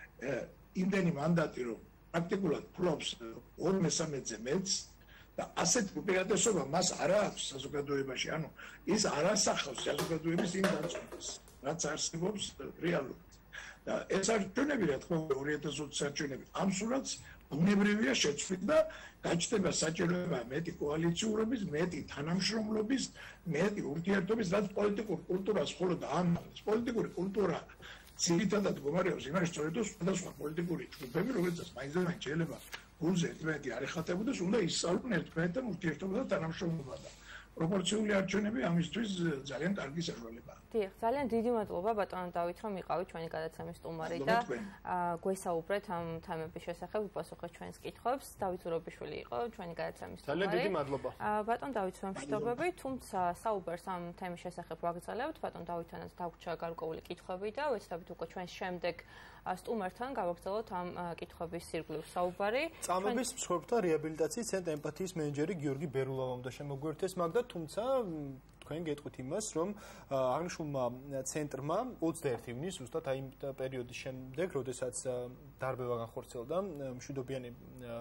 იმდენი მანდატი, რომ პრაქტიკულად ფლობს ორ მესამედზე მეტს და ასეთ უპირატესობა მას არ აქვს საზოგადოებაში. ანუ ის არ ასახავს საზოგადოების იმ დაწყვეტას, რაც არსებობს რეალურად. და ეს არჩევნები, რა თქმა უნდა, ორი ათას ოცი არჩევნები ამ სურათს ბუნებრივია შეცვლით და გაჩნდება საჭიროება მეტი კოალიციურობის, მეტი თანამშრომლობის, მეტი ურთიერთობის, რაც პოლიტიკურ კულტურას მხოლოდ ამაღლებს. პოლიტიკური კულტურა ძირითადად მდგომარეობს იმაში, სწორედ სხვადასხვა პოლიტიკური ჯგუფები, რომელსაც მაინც-მაინც შეიძლება გულზე ერთმანეთი არ ეხატებოდეს, უნდა ისწავლონ ერთმანეთთან ურთიერთობა და თანამშრომლობა და პროპორციული არჩევნები ამისთვის ძალიან კარგი საშუალებაა. დიახ, ძალიან დიდი მადლობა ბატონო დავით, რომ იყავით ჩვენი გადაცემის სტუმარი და გვესაუბრეთ ამ თემების შესახებ, უპასუხეთ ჩვენს კითხვებს. დავით ზურაბიშვილი იყო ჩვენი გადაცემის სტუმარი. ძალიან დიდი მადლობა. ბატონ დავით, ვამშვიდობები, თუმცა საუბარს ამ თემის შესახებ ვაგრძელებთ. ბატონ დავითანაც დაგვრჩა გარკვეული კითხვები და ვეცდებით უკვე ჩვენს შემდეგ სტუმართან გავაგრძელოთ ამ კითხვების სირგლივ საუბარი. წამების მსხვერპლთა რეაბილიტაციის ცენტრის ემპათიის მენეჯერი გიორგი ბერულოვმა უნდა შემოგვიერთდეს მაგდა, თუმცა თქვენ გეტყვით იმას, რომ აღნიშნულმა ცენტრმა ოცდაერთი ივნისს ზუსტად აი იმ პერიოდის შემდეგ, როდესაც დარბევა განხორციელდა მშვიდობიანი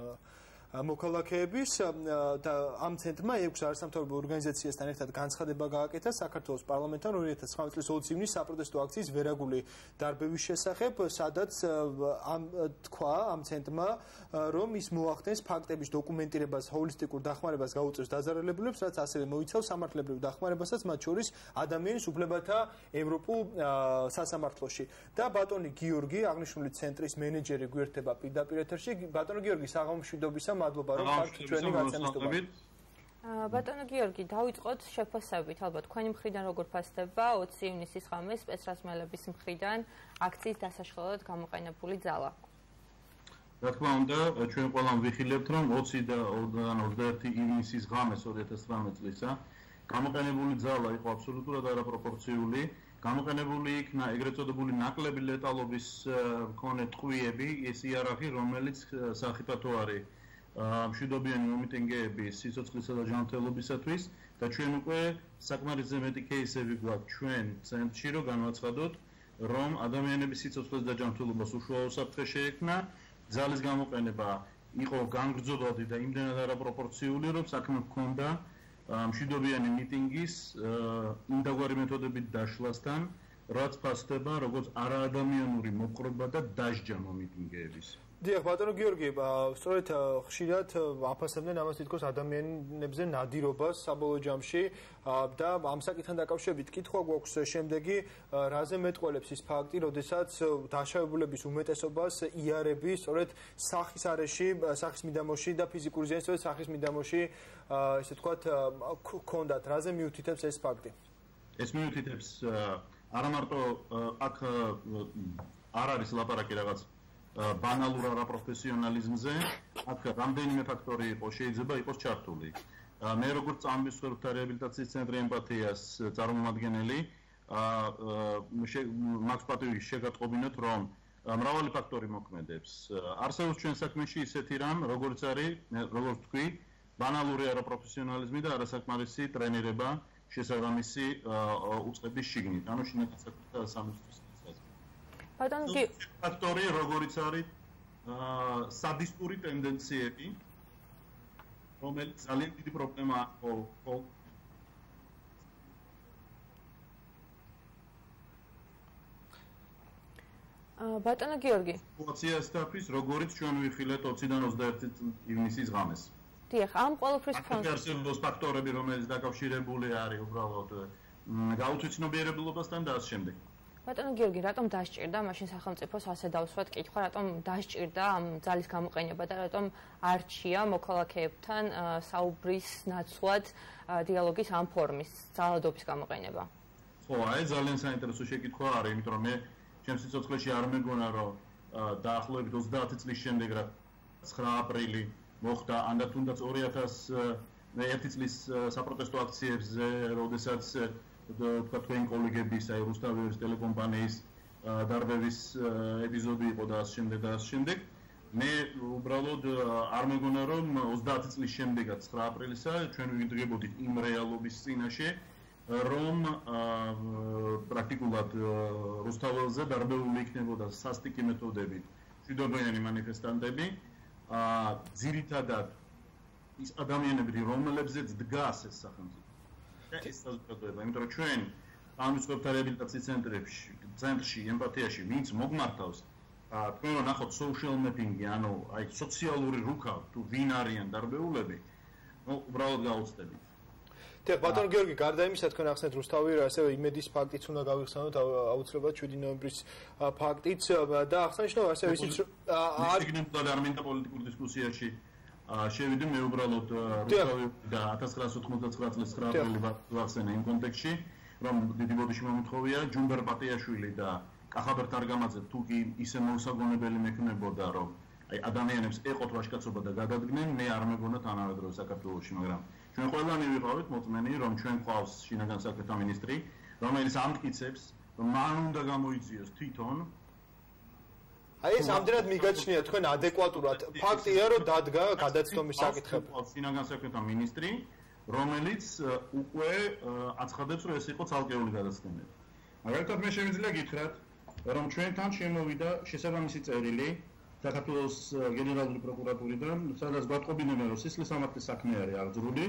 მოქალაქეების და ამ ცენტრმა ექვს არასამთავრობო ორგანიზაციასთან ერთად განცხადება გააკეთა საქართველოს პარლამენტთან ორი ათას ცხრამეტ წლის ოცი ივნისს საპროტესტო აქციის ვერაგული დარბევის შესახებ, სადაც ამ თქვა ამ ცენტრმა, რომ ის მოახდენს ფაქტების დოკუმენტირებას, ჰოლისტიკურ დახმარებას გაუწევს დაზარალებულებს, რაც ასევე მოიცავს სამართლებრივ დახმარებასაც, მათ შორის ადამიანის უფლებათა ევროპულ სასამართლოში. და ბატონი გიორგი, აღნიშნული ცენტრის მენეჯერი გვერდება პირდაპირ ეთერში. ბატონო გიორგი, საღამომშვიდობისა, მადლობა რომ ხართ ჩვენი გაცემის სტუმარი. ბატონო გიორგი, დავიწყოთ შეფასებით, ალბათ თქვენი მხრიდან როგორ ფასდება ოცი ივნისის ღამეს სპეცრაზმელების მხრიდან აქციის დასაშლელად გამოყენებული ძალა? რა თქმა უნდა, ჩვენ ყველამ ვიხილებთ, რომ ოცი და ოცდაერთი ივნისის ღამეს ორი ათას ცხრამეტ წლისა გამოყენებული ძალა იყო აბსოლუტურად არაპროპორციული. გამოყენებული იქნა ეგრეთ წოდებული ნაკლები ლეტალობის მქონე ტყვიები, ეს იარაღი, რომელიც სახიფათო არის მშვიდობიანი მომიტინგეების სიცოცხლისა და ჯანმრთელობისათვის და ჩვენ უკვე საკმარისზე მეტი кейსები გვაქვს ჩვენ ცენტრში, რომ განვაცხადოთ, რომ ადამიანების სიცოცხლის დაჯანმრთელობას უშუალო საფრთხე შეექმნა, ძალის გამოყენება იყო განგრძობადი და იმდენად არაპროპორციული, რომ საქმე ჰქონდა მშვიდობიანი მიტინგის იმდაგვარი მეთოდებით დაშლასთან, რაც ფასდება როგორც არაადამიანური მოპყრობა და დასჯა მომიტინგეების. დიახ, ბატონო გიორგი, სწორედ ხშირად აფასებდნენ ამას თითქოს ადამიანებზე ნადირობას საბოლოო ჯამში და ამ საკითხთან დაკავშირებით კითხვა გვაქვს შემდეგი, რაზე მეტყველებს ის ფაქტი, როდესაც დაშავებულების უმეტესობას იარები სწორედ სახის არეში, სახის მიდამოში და ფიზიკური ზიანის სწორედ სახის მიდამოში, ესე ვთქვათ, ჰქონდათ. რაზე მიუთითებს ეს ფაქტი? ეს მიუთითებს არა მარტო აქ არ არის ლაპარაკი რაღაც ბანალურ არაპროფესიონალიზმზე, აქ რამდენიმე ფაქტორი იყო, შეიძლება იყოს ჩართული. მე როგორც წამსვლელთა რეაბილიტაციის ცენტრი ემპათიას წარმომადგენელი, მაქვს პატივი შეგატყობინოთ, რომ მრავალი ფაქტორი მოქმედებს. არსებობს ჩვენ საქმეში ისეთი რამ, როგორც არის, როგორც თქვი, ბანალური არაპროფესიონალიზმი და არასაკმარისი ტრენირება შესაბამისი უწყების შიგნით. ანუ შინაგან საქმეთა სამინისტროს ბატონო ფაქტორი როგორიც არის სადისტური ტენდენციები, რომელიც ძალიან დიდი პრობლემაა ხო ბატონო გიორგი სიტუაციასთვის როგორიც ჩვენ ვიხილეთ ოციდან ოცდაერთი ივნისის ღამეს. დიახ, ამ ყოველთვის ფონზე არსებობს ფაქტორები, რომელიც დაკავშირებული არის უბრალოდ გაუცნობიერებლობასთან და ამ შემდეგ. ბატონო გიორგი, რატომ დასჭირდა მაშინ სახელმწიფოს ასე დავსვათ კითხვა, რატომ დასჭირდა ამ ძალის გამოყენება და რატომ არჩია მოქალაქეებთან საუბრის ნაცვლად დიალოგის ამ ფორმის ძალადობის გამოყენება? ხო, აი ძალიან საინტერესო შეკითხვა არის, იმიტომ რომ მე ჩემს სიცოცხლეში არ მეგონა, რომ დაახლოებით ოცდაათი წლის შემდეგ, რა ცხრა აპრილი მოხდა, ანდა თუნდაც ორი ათას ერთი წლის საპროტესტო აქციებზე, როდესაც თქვა თქვენი კოლეგების, აი რუსთავის ტელეკომპანიის დარბევის ეპიზოდი იყო და ამ შემდეგ და ამ შემდეგ. მე უბრალოდ არ მეგონა, რომ ოცდაათი წლის შემდეგაც ცხრა აპრილისა ჩვენ ვიდგებოდით იმ რეალობის წინაშე, რომ პრაქტიკულად რუსთაველზე დარბეული იქნებოდა სასტიკი მეთოდებით მშვიდობიანი მანიფესტანტები, ძირითადად ის ადამიანები, რომლებზეც დგას ეს სახელმწიფო. ეს საზოგადოება, იმიტომ რომ ჩვენ სამსხვერპლთა რეაბილიტაციის ცენტრებში, ცენტრში, ემპათიაში, ვინც მოგმართავს, თქვენ რომ ნახოთ social mapping-ი, ანუ აი სოციალური რუქა, თუ ვინ არიან დარბეულები, ნუ უბრალოდ გაუცდებით. დიახ, ბატონო გიორგი, გარდა იმისა, თქვენ ახსენეთ რუსთავი, ასევე იმედის ფაქტიც უნდა გავიხსენოთ, აუცილებლად შვიდი ნოემბრის ფაქტიც და აღსანიშნავია ასევე ისიც არ იქნებოდა არ მინდა პოლიტიკურ დისკუსიაში შევიდე მე უბრალოდ რუსთავი და ათას ცხრაასი ოთხმოცდათცხრა წლის ცხრა აპრილი ვახსენე იმ კონტექსტში, რომ დიდი ბოდიში მომთხოვია ჯუმბერ პატიაშვილი და კახაბერთ არგამაძე თუ კი ისე მოსაგონებელი მექნებოდა, რომ აი ადამიანებს ეყოთ ვაჟკაცობა და გადადგნენ, მე არ მეგონა თანავედროვე საქართველოში, მაგრამ ჩვენ ყველანი ვიყავით მოწმენი, რომ ჩვენ ყავს შინაგან საქმეთა მინისტრი, რომელიც ამტკიცებს, რომ მან უნდა გამოიძიოს თვითონ. აი ეს ამდენად მიგაჩნია თქვენ ადეკვატურად. ფაქტია, რომ დადგა გადაცდომის საკითხები. შინაგან საქმეთა მინისტრი, რომელიც უკვე აცხადებს, რომ ეს იყო ცალკეული გადაცდომები. მაგალითად მე შემიძლია გითხრათ, რომ ჩვენთან შემოვიდა შესაბამისი წერილი საქართველოს გენერალური პროკურატურიდან, სადაც გვატყობინებენ, რომ სისხლის სამართლის საქმე არის აღძრული.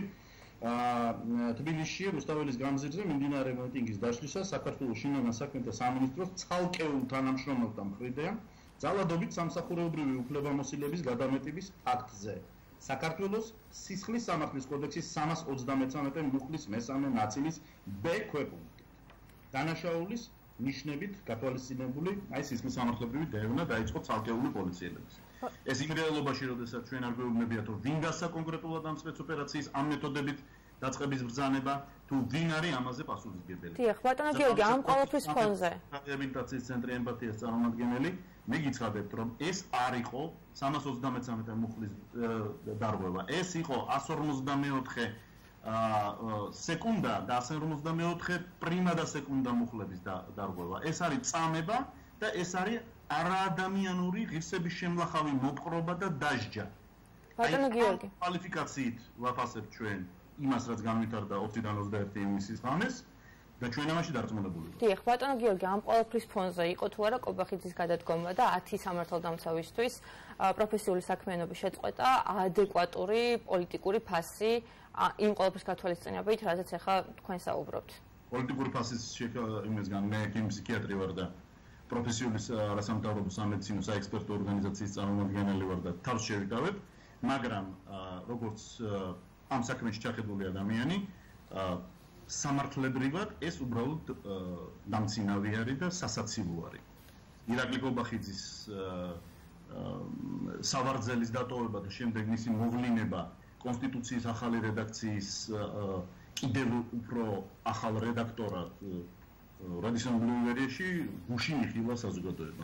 თბილისში რუსთაველის გამზირზე მიმდინარე მიტინგის დაშლისას საქართველოს შინაგან საქმეთა სამინისტროს ცალკეულ თანამშრომელთა მხრიდან ძალადობით სამსახურეობრივი უფლებამოსილების გადამეტების ფაქტზე. საქართველოს სისხლის სამართლის კოდექსის სამას ოცდამეცამეტე მუხლის მესამე ნაწილის ბ ქვეპუნქტით. დანაშაულის ნიშნებით გათვალისწინებული აი სისხლის სამართლებრივი დევნა დაიწყო ცალკეული პოლიციელების. ეს იმ რეალობაში, როდესაც ჩვენ არ გვეუბნებიათ, რომ ვინ გასცა კონკრეტულად ამ სპეცოპერაციის ამ მეთოდებით დაწყების ბრძანება, თუ ვინ არის ამაზე პასუხისმგებელი. დიახ, ბატონო გიორგი, ამ ყოველთვის ფონზე. რეაბილიტაციის ცენტრი ემპათიას წარმომადგენელი, მე გიცხადებთ, რომ ეს არ იყო სამას ოცდამეცამეტე მუხლის დარღვევა. ეს იყო ას ორმოცდამეოთხე სეკუნდა და ას ორმოცდამეოთხე პრიმა და სეკუნდა მუხლების დარღვევა. ეს არის წამება და ეს არის არაადამიანური ღირსების შემლახავი მოპყრობა და დასჯა. ბატონო გიორგი, კვალიფიკაციით ვაფასებ ჩვენ იმას, რაც განვითარდა ოციდან ოცდაერთი ივნისის ღამეს და ჩვენ ამაში დარწმუნებული ვართ. დიახ, ბატონო გიორგი, ამ ყოველფრის ფონზე იყო თუ არა კობახიძის გადადგომა და ათი სამართალდამცავისთვის პროფესიული საქმიანობის შეწყვეტა ადეკვატური პოლიტიკური ფასი იმ ყოველფრის გათვალისწინებით, რაზეც ახლა თქვენ საუბრობთ. პოლიტიკური ფასის იმისგან მე კი ფსიქიატრი ვარ და პროფესიული არასამთავრობო სამედიცინო საექსპერტო ორგანიზაციის წარმომადგენელი ვარ და თავს შევიკავებ, მაგრამ როგორც ამ საქმეში ჩახედული ადამიანი სამართლებრივად ეს უბრალოდ დამცინავი არის და სასაცილო არის. ირაკლი კობახიძის სავარძელის დატოვება და შემდეგ მისი მოვლინება კონსტიტუციის ახალი რედაქციის კიდევ უფრო ახალ რედაქტორად რადისონ ბლუმბერგში გუშინ იხილა საზოგადოება.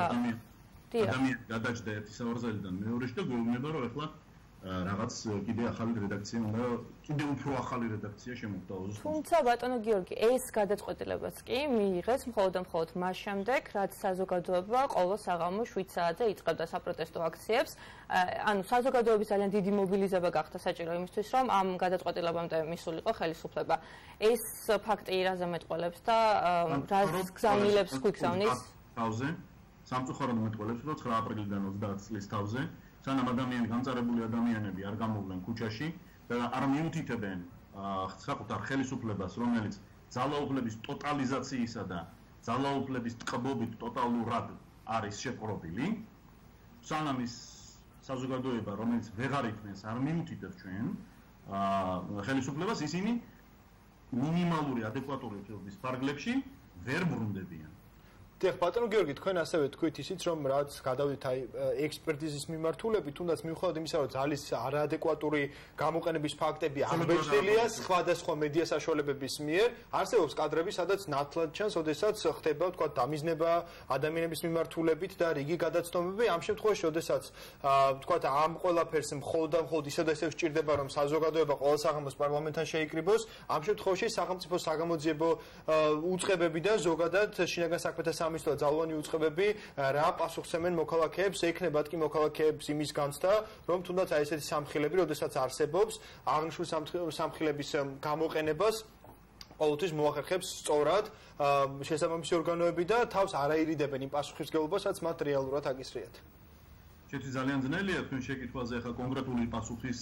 ადამიანი გადაჭდა ერთი სავარძელიდან მეორეში და გვეუბნება რომ ახლა რაღაც კიდე ახალი რედაქცია უნდა კიდე უფრო ახალი რედაქცია შემოგთავაზოს. თუმცა ბატონო გიორგი, ეს გადაწყვეტილებაც კი მიიღეს მხოლოდ და მხოლოდ მას შემდეგ, რაც საზოგადოება ყოველ საღამოს შვიდ საათზე იწყებდა საპროტესტო აქციებს. ანუ საზოგადოების ძალიან დიდი მობილიზება გახდა საჭირო იმისთვის, რომ ამ გადაწყვეტილებამდე მისულიყო ხელისუფლება. ეს ფაქტი რაზე მეტყველებს და რას გზავნილებს გვიგზავნის? თავზე სამწუხაროდ მეტყველებს, რომ ცხრა აპრილიდან ოცდაათი წლის თავზე სანამ ადამიანი განწარებული ადამიანები არ გამოვლენ ქუჩაში და არ მიუთითებენ საკუთარ ხელისუფლებას, რომელიც ძალაუფლების ტოტალიზაციისა და ძალაუფლების ტყბობით ტოტალურად არის შეპყრობილი, სანამ ის საზოგადოება, რომელიც ვეღარ ითმენს, არ მიუთითებს ჩვენ ხელისუფლებას, ისინი მინიმალური ადეკვატური ხილვის ფარგლებში ვერ ბრუნდებიან. დიახ, ბატონო გიორგი, თქვენ ასევე თქვით ისიც, რომ რაც გადავიდეთ აი ექსპერტიზის მიმართულებით, თუნდაც მიუხედავად იმისა, რომ ძალის არაადეკვატური გამოყენების ფაქტები აღბეჭდილია სხვადასხვა მედია საშუალებების მიერ, არსებობს კადრები, სადაც ნათლად ჩანს, ოდესაც ხდება, თქვა, დამიზნება ადამიანების მიმართულებით და რიგი გადაცნობები. ამ შემთხვევაში, ოდესაც თქვა, ამ ყველაფერს მხოლოდ და მხოლოდ ისევ და ისევ სჭირდება, რომ საზოგადოება ყოველ საღამოს პარლამენტთან შეიკრიბოს, ამ შემთხვევაში სახელმწიფო საგამოძიებო უწყებები და ზოგადად შინაგან საქმეთა ამის და ძალოვანი უწყებები რა პასუხსემენ მოქალაქეებს, ექნებათ კი მოქალაქეებს იმის განცდა, რომ თუნდაც აი ესეთი სამხილები, როდესაც არსებობს, აღნიშნული სამხილების გამოყენებას ყოველთვის მოახერხებს სწორად შესაბამისი ორგანოები და თავს არაირიდებენ იმ პასუხისმგებლობას, რაც მათ რეალურად აკისრიათ. შეთვის ძალიან ძნელია თქვენ შეკითხვაზე ახლა კონკრეტული პასუხის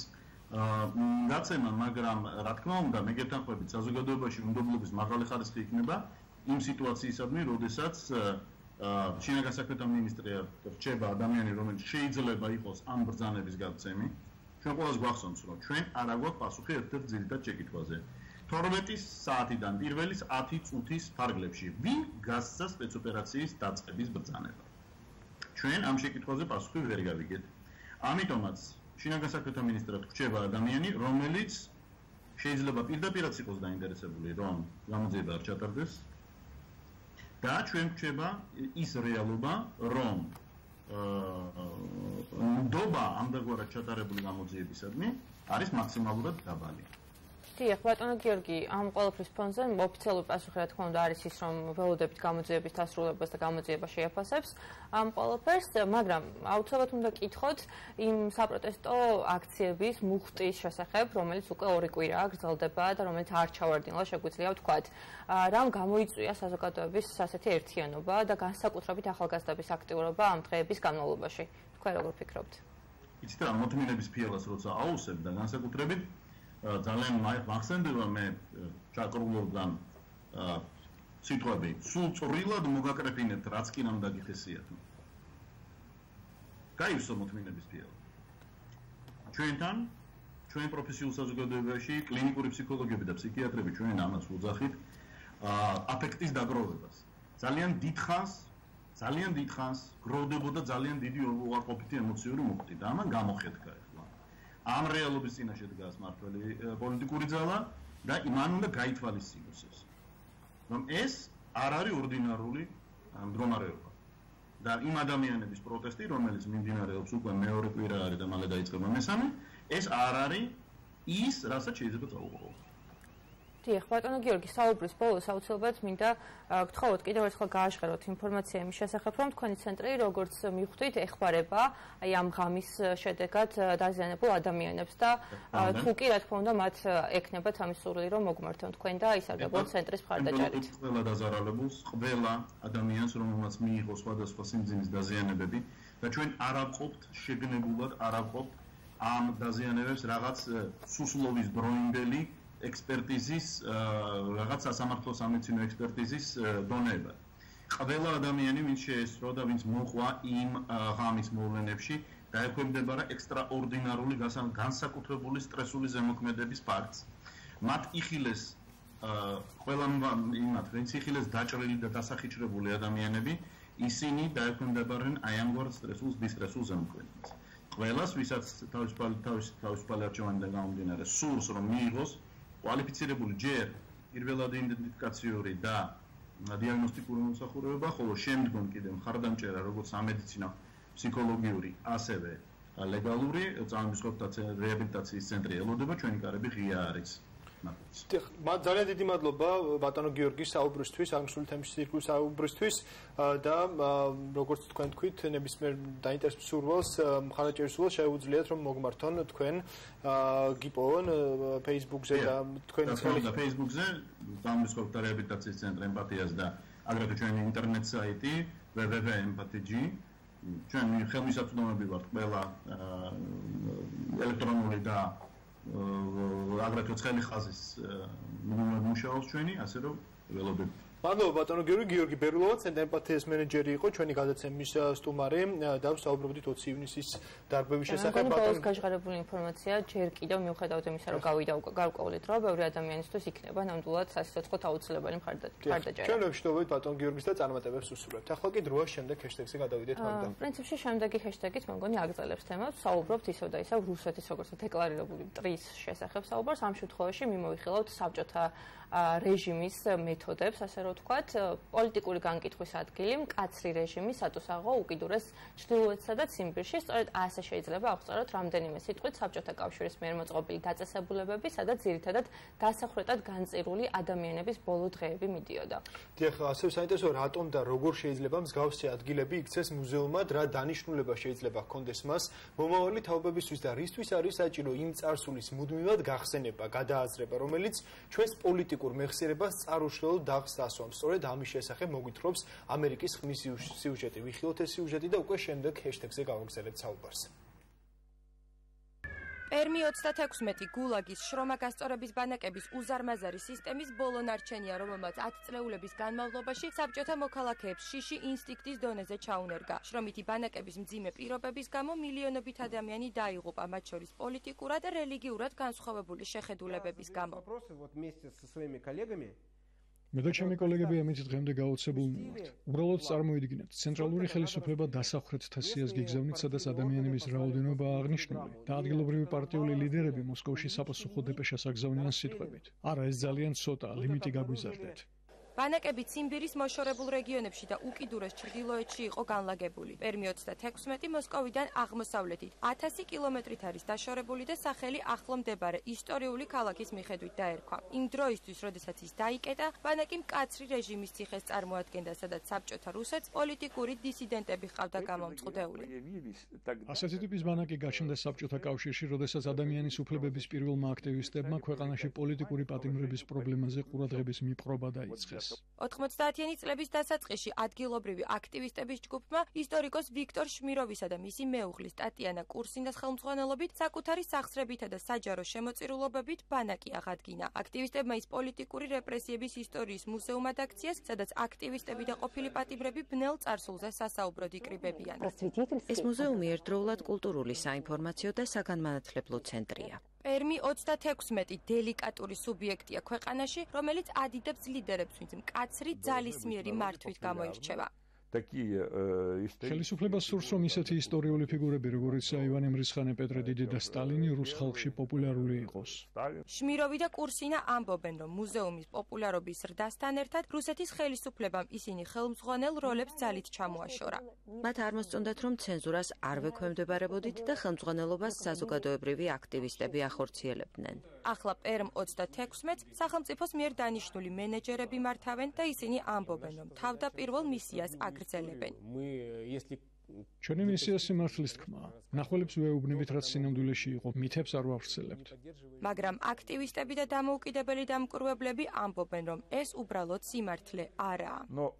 გაცემა, მაგრამ რა თქმა უნდა, მე გეთანხმებით, საზოგადოებაში უნდობლობის მაღალი ხარისხი იქნება იმ სიტუაციისადმი, როდესაც შინაგან საქმეთა მინისტრია რჩება ადამიანი, რომელიც შეიძლება იყოს ამ ბრძანების გაცემი. ჩვენ ყველას გვახსოვს, რომ ჩვენ არ აგვაქვს პასუხი ერთ-ერთ ძირითად შეკითხვაზე. თორმეტი საათიდან პირველის ათი წუთის ფარგლებში ვინ გასცა სპეცოპერაციის დაწყების ბრძანება? ჩვენ ამ შეკითხვაზე პასუხი ვერ გავიგეთ. ამიტომაც შინაგან საქმეთა მინისტრად რჩება ადამიანი, რომელიც შეიძლება პირდაპირაც იყოს დაინტერესებული, რომ გამოძიება არ ჩატარდეს. და ჩვენ გვჭება ის რეალობა, რომ ნდობა ამდაგვარად ჩატარებული გამოძიებისადმი არის მაქსიმალურად დაბალი. დიახ, ბატონო გიორგი, ამ ყველაფრის ფონზე ოფიციალური პასუხი რა თქმა უნდა არის ის, რომ ველოდებით გამოძიების დასრულებას და გამოძიება შეაფასებს ამ ყველაფერს, მაგრამ აუცილებლად უნდა კითხოთ იმ საპროტესტო აქციების მუხტის შესახებ, რომელიც უკვე ორი კვირაა გრძელდება და რომელიც არ ჩავარდნილა, შეგვიძლია ვთქვათ. რამ გამოიწვია საზოგადოების ასეთი ერთიანობა და განსაკუთრებით ახალგაზრდების აქტიურობა ამ დღეების განმავლობაში? თქვენ როგორ ფიქრობთ? იცით რა, მოთმინების ფილას როცა აუსებ და განსაკუთრებით ძალიან მახსენდება მე ჩაკრულობდან სიტყვები სულ წვრილად მოგაკრეფინებთ რაც კი ნამ დაგიხესიათ. გაივსო მოთმინების ფილა. ჩვენთან ჩვენ პროფესიულ საზოგადოებაში კლინიკური ფსიქოლოგები და ფსიქიატრები ჩვენ ამას ვუძახით აფექტის დაგროვებას. ძალიან დიდხანს ძალიან დიდხანს გროვდებოდა ძალიან დიდი უარყოფითი ემოციური მუხტი და ამან გამოხედა. ამ რეალობის წინაშე დგას მართველი პოლიტიკური ძალა და იმან უნდა გაითვალისწინოს ეს. რომ ეს არ არის ორდინარული მდგომარეობა. და იმ ადამიანების პროტესტი, რომელიც მიმდინარეობს უკვე მეორე კვირა არის და მალე დაიწყება მესამე, ეს არ არის ის, რასაც შეიძლება წაუყოვოთ. დიახ, ბატონო გიორგი, საუბრის ბოლოს აუცილებლად მინდა გთხოვოთ კიდევ ერთხელ გააშხეროთ ინფორმაცია იმის შესახებ, რომ თქვენი ცენტრი როგორც მიხვდით ეხმარება აი ამ ღამის შედეგად დაზიანებულ ადამიანებს და თუ კი რა თქმა უნდა მათ ექნებათ ამის სურვილი რომ მოგმართონ თქვენ და ისარგებლონ ცენტრის მხარდაჭერით. ყველა დაზარალებულს, ყველა ადამიანს რომელმაც მიიღო სხვადასხვა სიმძიმის დაზიანებები და ჩვენ არ ავყოფთ შეგნებულად არ ავყოფთ ამ დაზიანებებს რაღაც სუსლოვის დროინდელი ექსპერტიზის რაღაც სასამართლო სამედიცინო ექსპერტიზის დონეება. ყველა ადამიანი ვინც შეესწრო და ვინც მოყვა იმ ღამის მოვლენებში დაექვემდებარა ექსტრაორდინარული განსაკუთრებული სტრესული ზემოქმედების ფაქტს. მათ იხილეს ყველა იმათ ვინც იხილეს დაჭრილი და დასახიჩრებული ადამიანები ისინი დაექვემდებარენ აი ამგვარ სტრესულ დისტრესულ ზემოქმედებას. ყველას ვისაც თავისუფალი თავისუფალი არჩევანიდან გამომდინარე სურს რომ მიიღოს კვალიფიცირებული ჯერ პირველადი იდენტიფიკაციური და დიაგნოსტიკური მომსახურება, ხოლო შემდგომ კიდევ მხარდამჭერა როგორც სამედიცინო, ფსიქოლოგიური, ასევე ლეგალური წარმოებისყოფთა რეაბილიტაციის ცენტრი ელოდება, ჩვენი კარები ღია არის. ძალიან დიდი მადლობა ბატონო გიორგის საუბრისთვის, აღნიშნული თემის ირგვლივ საუბრისთვის და როგორც თქვენ თქვით, ნებისმიერ დაინტერესებულ სურვილს, მხარდაჭერის სურვილს შეუძლიათ რომ მოგმართონ თქვენ გიპოვონ Facebook-ზე და თქვენი და Facebook-ზე წარმოებისყოფთა რეაბილიტაციის ცენტრი ემპათიას და აგრეთვე ჩვენი ინტერნეტ საიტი double-u double-u double-u dot empathy punct g ჩვენ ხელმისაწვდომები ვართ ყველა ელექტრონული და აგრეთვე ცხელი ხაზის მუშაობს ჩვენი, ასე რომ ველოდებით. მადლობა ბატონო გიორგი, გიორგი ბერულოვა, ცენტრ ემპათიას მენეჯერი იყო, ჩვენი გადაცემის სტუმარი და ვსაუბრობდით ოცი ივნისის დარბების შესახებ. ბატონო გაჟღერებული ინფორმაცია ჯერ კიდევ მიუხედავად იმისა, რომ გავიდა გარკვეული დრო, ბევრი ადამიანისთვის იქნება ნამდვილად სასიცოცხლო აუცილებელი მხარდაჭერა. ჩვენ ვშტობთ ბატონ გიორგის და წარმატებებს უსურვებთ. ახლა კი დროა შემდეგ ჰეშტეგზე გადავიდეთ მაგდან. პრინციპში შემდეგი ჰეშტეგით მე მგონი აგრძელებს თემას, საუბრობთ ისევ და ისევ რუსეთის როგორც დეკლარირებული მტრის შესახებ საუბარს. ამ შემთხვევაში მიმოვიხილავთ საბჭოთა რეჟიმის მეთოდებს, ასე რომ ვთქვათ, პოლიტიკური განკითხვის ადგილი, მკაცრი რეჟიმი სატუსაღო უკიდურეს ჩრდილოეთსა და ციმბირში, სწორედ ასე შეიძლება აღწეროთ რამდენიმე სიტყვით საბჭოთა კავშირის მიერ მოწყობილი დაწესებულებები, სადაც ძირითადად დასახვრეტად განწირული ადამიანების ბოლო დღეები მიდიოდა. დიახ, ასევე საინტერესოა რატომ და როგორ შეიძლება მსგავსი ადგილები იქცეს მუზეუმად, რა დანიშნულება შეიძლება ჰქონდეს მას მომავალი თაობებისთვის და რისთვის არის საჭირო იმ წარსულის მუდმივად გახსენება, გადააზრება, რომელიც ჩვენს პოლიტიკურ მეხსიერებას წარუშლელ დაღს ასვამს. სწორედ ამის შესახებ მოგვითხრობს ამერიკის ხმის სიუჟეტი. ვიხილოთ ეს სიუჟეტი და უკვე შემდეგ ჰეშტეგზე გავაგზავნებთ საუბარს. პერმი ოცდათექვსმეტი გულაგის შრომაგასწორების ბანაკების უზარმაზარი სისტემის ბოლო ნარჩენია, რომელმაც ათი წლეულების განმავლობაში საბჭოთა მოქალაქეებს შიში ინსტინქტის დონეზე ჩაუნერგა. შრომითი ბანაკების მძიმე პირობების გამო მილიონობით ადამიანი დაიღუპა, მათ შორის პოლიტიკურად და რელიგიურად განსხვავებული შეხედულებების გამო. მე და ჩემი კოლეგები ამით დღემდე გაოცებულნი ვართ. უბრალოდ წარმოიდგინეთ, ცენტრალური ხელისუფლება დასახრეთთა სიას გიგზავნით, სადაც ადამიანების რაოდენობა აღნიშნული და ადგილობრივი პარტიული ლიდერები მოსკოვში საპასუხო დეპეშას აგზავნიან სიტყვებით. არა, ეს ძალიან ცოტაა, ლიმიტი გაგვიზარდეთ. ბანაკები ციმბირის მოშორებულ რეგიონებში და უკიდურეს ჩრდილოეთში იყო განლაგებული. პერმი ოცდათექვსმეტი მოსკოვიდან აღმოსავლეთით ათასი კილომეტრით არის დაშორებული და სახელი ახლო მდებარე ისტორიული ქალაქის მიხედვით დაერქვა. იმ დროისთვის, როდესაც ის დაიკეტა, ბანაკი მკაცრი რეჟიმის ციხეს წარმოადგენდა, სადაც საბჭოთა რუსეთს პოლიტიკური დისიდენტები ჰყავდა გამომწყდეული. ასეთი ტიპის ბანაკი გაჩნდა საბჭოთა კავშირში, როდესაც ადამიანის უფლებების პირველმა აქტივისტებმა ქვეყანაში პოლიტიკური პატიმრების პრობლემაზე ყურადღების მიპყრობა დაიწყეს. ოთხმოცდაათიანი წლების დასაწყისში ადგილობრივი აქტივისტების ჯგუფმა ისტორიკოს ვიქტორ შმიროვისა და მისი მეუღლის ტატიანა კურსინას ხელმძღვანელობით საკუთარი სახსრებითა და საჯარო შემოწირულობებით ბანაკი აღადგინა. აქტივისტებმა ის პოლიტიკური რეპრესიების ისტორიის მუზეუმად აქციეს, სადაც აქტივისტები და ყოფილი პატიმრები ბნელ წარსულზე სასაუბროდ იკრიბებიან. ეს მუზეუმი ერთდროულად კულტურული, საინფორმაციო და საგანმანათლებლო ცენტრია. პერმი ოცდათექვსმეტი დელიკატური სუბიექტია ქვეყანაში, რომელიც ადიდებს ლიდერებს, ვინც მკაცრი ძალისმიერი მართვით გამოირჩევა. такие истории. ხელისუფლებას სურს, რომ ისეთი ისტორიული ფიგურები, როგორიცაა ივანე მრისხანე, პეტრე დიდი და სტალინი, რუს ხალხში პოპულარული იყოს. შმიროვი და კურსინა ამბობენ, რომ მუზეუმის პოპულარობის ზრდასთან ერთად რუსეთის ხელისუფლებამ ისინი ხელმძღვანელ როლებს ძალით ჩამოაშორა. მათ არ მოსწონდათ, რომ ცენზურას არ ვექვემდებარებოდით და ხელმძღვანელობას საზოგადოებრივი აქტივისტები ახორციელებდნენ. ახლა პერმ ოცდათექვსმეტს სახელმწიფოს მიერ დანიშნული მენეჯერები მართავენ და ისინი ამბობენ, რომ თავდაპირველ მისიას აგრძელებენ. ჩვენი მისია სიმართლის თქმა. მნახველებს ვეუბნებით, რაც სინამდვილეში იყო, მითებს არ ვავრცელებთ. მაგრამ აქტივისტები და დამოუკიდებელი დამკვირვებლები ამბობენ, რომ ეს უბრალოდ სიმართლე არაა.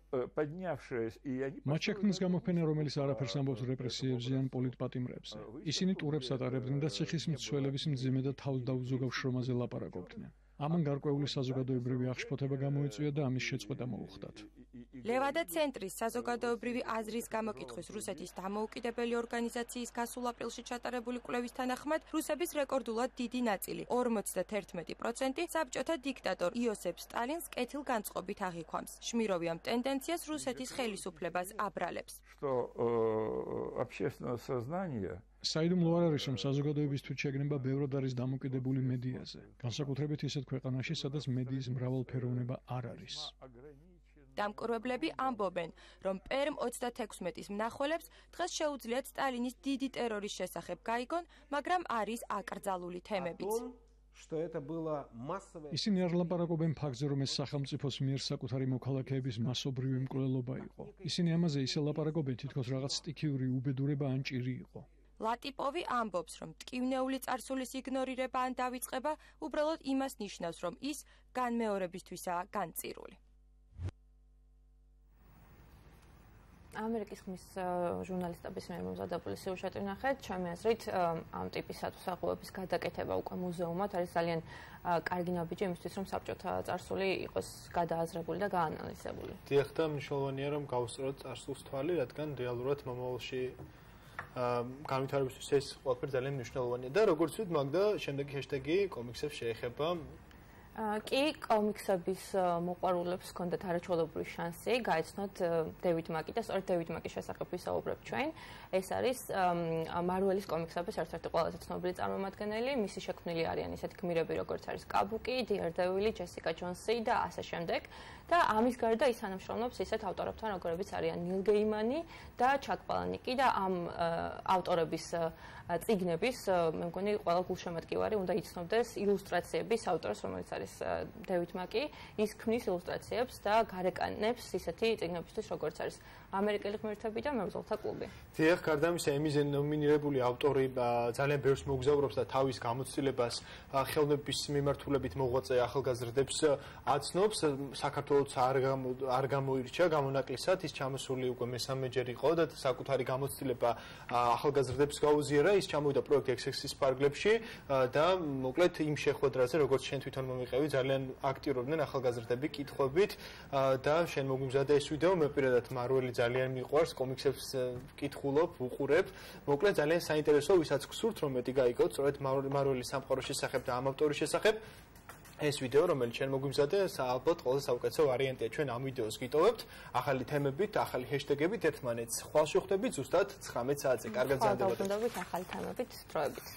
მათ შექმნის გამოფენა, რომელიც არაფერს ამბობს რეპრესიებზე ან პოლიტპატიმრებზე. ისინი ტურებს ატარებდნენ და ციხის მცველების მძიმე და თავდაუზოგავ შრომაზე ლაპარაკობდნენ. ამან გარკვეული საზოგადოებრივი აღშფოთება გამოიწვია და ამის შეწყვეტა მოუხდათ. ლევადა ცენტრის საზოგადოებრივი აზრის გამოკითხვის რუსეთის დამოუკიდებელი ორგანიზაციის გასულ აპრილში ჩატარებული კვლევის თანახმად, რუსების რეკორდულად დიდი ნაწილი, ორმოცდაერთმეტი პროცენტი საბჭოთა დიქტატორ იოსებ სტალინს კეთილგანწყობით აღიქვამს. შმიროვი ამ ტენდენციას რუსეთის ხელისუფლებას აბრალებს. საიდუმლო არ არის, რომ საზოგადოების თვითშეგნება ბევრად არის დამოკიდებული მედიაზე, განსაკუთრებით ისეთ ქვეყანაში, სადაც მედიის მრავალფეროვნება არ არის. დამკვირვებლები ამბობენ, რომ პერმ ოცდათექვსმეტის მნახველებს დღეს შეუძლიათ სტალინის დიდი ტერორის შესახებ გაიგონ, მაგრამ არის აკრძალული თემებიც. ისინი არ ლაპარაკობენ ფაქტზე, რომ ეს სახელმწიფოს მიერ საკუთარი მოქალაქეების მასობრივი მკვლელობა იყო. ისინი ამაზე ისე ლაპარაკობენ, თითქოს რაღაც სტიქიური უბედურება ან ჭირი იყო. ლატიპოვი ამბობს, რომ ტკივნეული წარსულის იგნორირება ან დავიწყება უბრალოდ იმას ნიშნავს, რომ ის განმეორებისთვისაა განწირული. ამერიკის ხმის ჟურნალისტების მიერ მომზადებული სიუჟეტი ნახეთ, ჩემი აზრით ამ ტიპის სათვისაღოების გადაკეთება უკვე მუზეუმად არის ძალიან კარგი ნაბიჯი იმისთვის, რომ საბჭოთა წარსული იყოს გადააზრებული და გაანალიზებული. დიახ, და მნიშვნელოვანია, რომ გავუსწოროთ წარსულს თვალი, რადგან რეალურად მომავალში განვითარებისთვის ეს ყველაფერი ძალიან მნიშვნელოვანია და როგორც ვთქვით, მაგდა შემდეგი ჰეშტეგი კომიქსებს შეეხება. კი, კომიქსების მოყვარულებს ჰქონდათ არაჩვეულებრივი შანსი გაეცნოთ დევიდ მაკი და სწორედ დევიდ მაკის შესახებ ვისაუბრებ ჩვენ. ეს არის მარველის კომიქსების ერთ-ერთი ყველაზე ცნობილი წარმომადგენელი. მისი შექმნილი არიან ისეთი გმირები, როგორც არის კაბუკი, დეარდევილი, ჯესიკა ჯონსი და ასე შემდეგ. და ამის გარდა ის თანამშრომლობს ისეთ ავტორებთან, როგორებიც არიან ნილ გეიმანი და ჩაკ პალანიკი და ამ ავტორების წიგნების, მე მგონი, ყველა გულშემატკივარი უნდა იცნობდეს ილუსტრაციების ავტორს, რომელიც არის დევიდ მაკი. ის ქმნის ილუსტრაციებს და გარეკანებს ისეთი წიგნებისთვის, როგორც არის ამერიკელი ღმერთები და მებრძოლთა კლუბი. დიახ, გარდა ამისა, ემიზე ნომინირებული ავტორი ძალიან ბევრს მოგზაურობს და თავის გამოცდილებას ხელოვნების მიმართულებით მოღვაწე ახალგაზრდებს აცნობს. საქართველოს არ გამოირჩა გამონაკლისად, ის ჩამოსული უკვე მესამეჯერ იყო და საკუთარი გამოცდილება ახალგაზრდებს გაუზიარა. ის ჩამოვიდა პროექტ ექს ექს-ის ფარგლებში და მოკლედ იმ შეხვედრაზე, როგორც შენ თვითონ მომიყევი, ძალიან აქტიურობდნენ ახალგაზრდები კითხვებით და შენ მოგუმზადე ეს ვიდეო, მე პირადად მარველი ძალიან მიყვარს, კომიქსებს ვკითხულობ, ვუყურებ. მოკლედ ძალიან საინტერესო, ვისაც გსურთ, რომ მეტი გაიგოთ, სწორედ მარველის სამყაროს შესახებ და ამ ავტორის შესახებ. ეს ვიდეო, რომელიც შენ მოგვიმზადე, ალბათ ყველაზე საუკეთესო ვარიანტია. ჩვენ ამ ვიდეოს გიტოვებთ, ახალი თემებით, ახალი ჰეშტეგებით, ერთმანეთს ხვალ შევხვდებით ზუსტად ცხრამეტ საათზე. კარგად გრძელდებოდეთ. დავბრუნდებით ახალი თემებით, დროებით.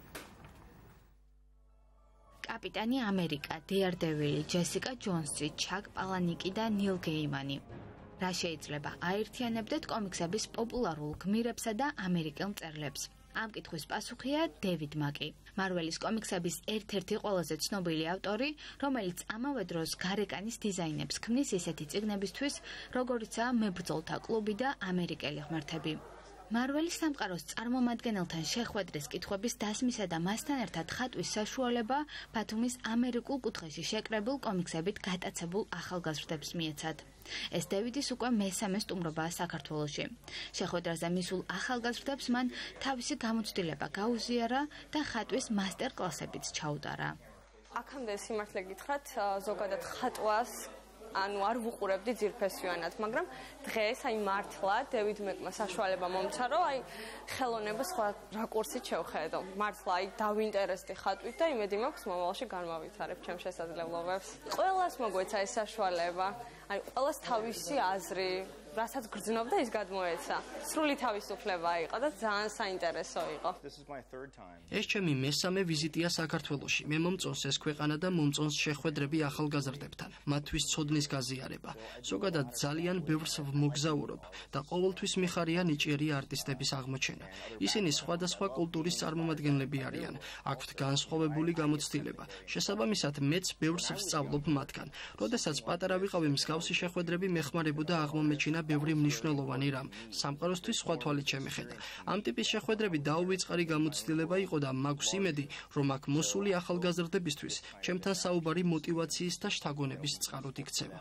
კაპიტანი ამერიკა, დეარდევილი, ჯესიკა ჯონსი, ჩაკ პალანიკი და ნილ გეიმანი. რა შეიძლება აერთიანებდეთ კომიქსების პოპულარულ გმირებსა და ამერიკელ მწერლებს? ამ კითხვის პასუხია დევიდ მაკი, მარველის კომიქსების ერთ-ერთი ყველაზე ცნობილი ავტორი, რომელიც ამავე დროს გარეკანის დიზაინებს ქმნის ისეთი წიგნებისთვის, როგორიცაა მებრძოლთა კლუბი და ამერიკელი ღმერთები. მარველის სამყაროს წარმომადგენელთან შეხვედრის კითხვების დასმისა და მასთან ერთად ხატვის საშუალება ბათუმის ამერიკულ კუთხეში შეკრებილ კომიქსებით გატაცებულ ახალგაზრდებს მიეცათ. ეს დევიდის უკვე მესამე სტუმრობაა საქართველოში. შეხვედრაზე მისულ ახალგაზრდებს მან თავისი გამოცდილება გაუზიარა და ხატვის მასტერ-კლასებიც ჩაუტარა. აქამდე სიმართლე გითხრათ, ზოგადად ხატვას ანუ არ ვუყურებდი ძირფესვიანად, მაგრამ დღეს აი მართლა დევიდ მაკმა საშუალება მომცა, რომ აი ხელოვნება სხვა რაკურსით შევხედო. მართლა აი დავინტერესდი ხატვით და იმედი მაქვს მომავალში განმავითარებ ჩემს შესაძლებლობებს. ყველას მოგვეცა ეს საშუალება. აი ყველას თავისი აზრი, რასაც გრძნობდა ის გადმოეცა. სრული თავისუფლება იყო და ძალიან საინტერესო იყო. ეს ჩემი მესამე ვიზიტია საქართველოში. მე მომწონს ეს ქვეყანა და მომწონს შეხვედრები ახალგაზრდებთან, მათთვის ცოდნის გაზიარება. ზოგადად ძალიან ბევრს ვმოგზაურობ და ყოველთვის მიხარია ნიჭიერი არტისტების აღმოჩენა. ისინი სხვადასხვა კულტურის წარმომადგენლები არიან, აქვთ განსხვავებული გამოცდილება. შესაბამისად, მეც ბევრს ვსწავლობ მათგან. როდესაც პატარა ვიყავი, მსგავსი შეხვედრები მეხმარებოდა აღმომეჩინა ბევრი მნიშვნელოვანი რამ. სამყაროსთვის სხვა თვალით შემეხედა. ამ ტიპის შეხვედრები დაუვიწყარი გამოცდილება იყო და მაქვს იმედი, რომ აქ მოსული ახალგაზრდებისთვის ჩემთან საუბარი მოტივაციის და შთაგონების წყაროდ იქცევა.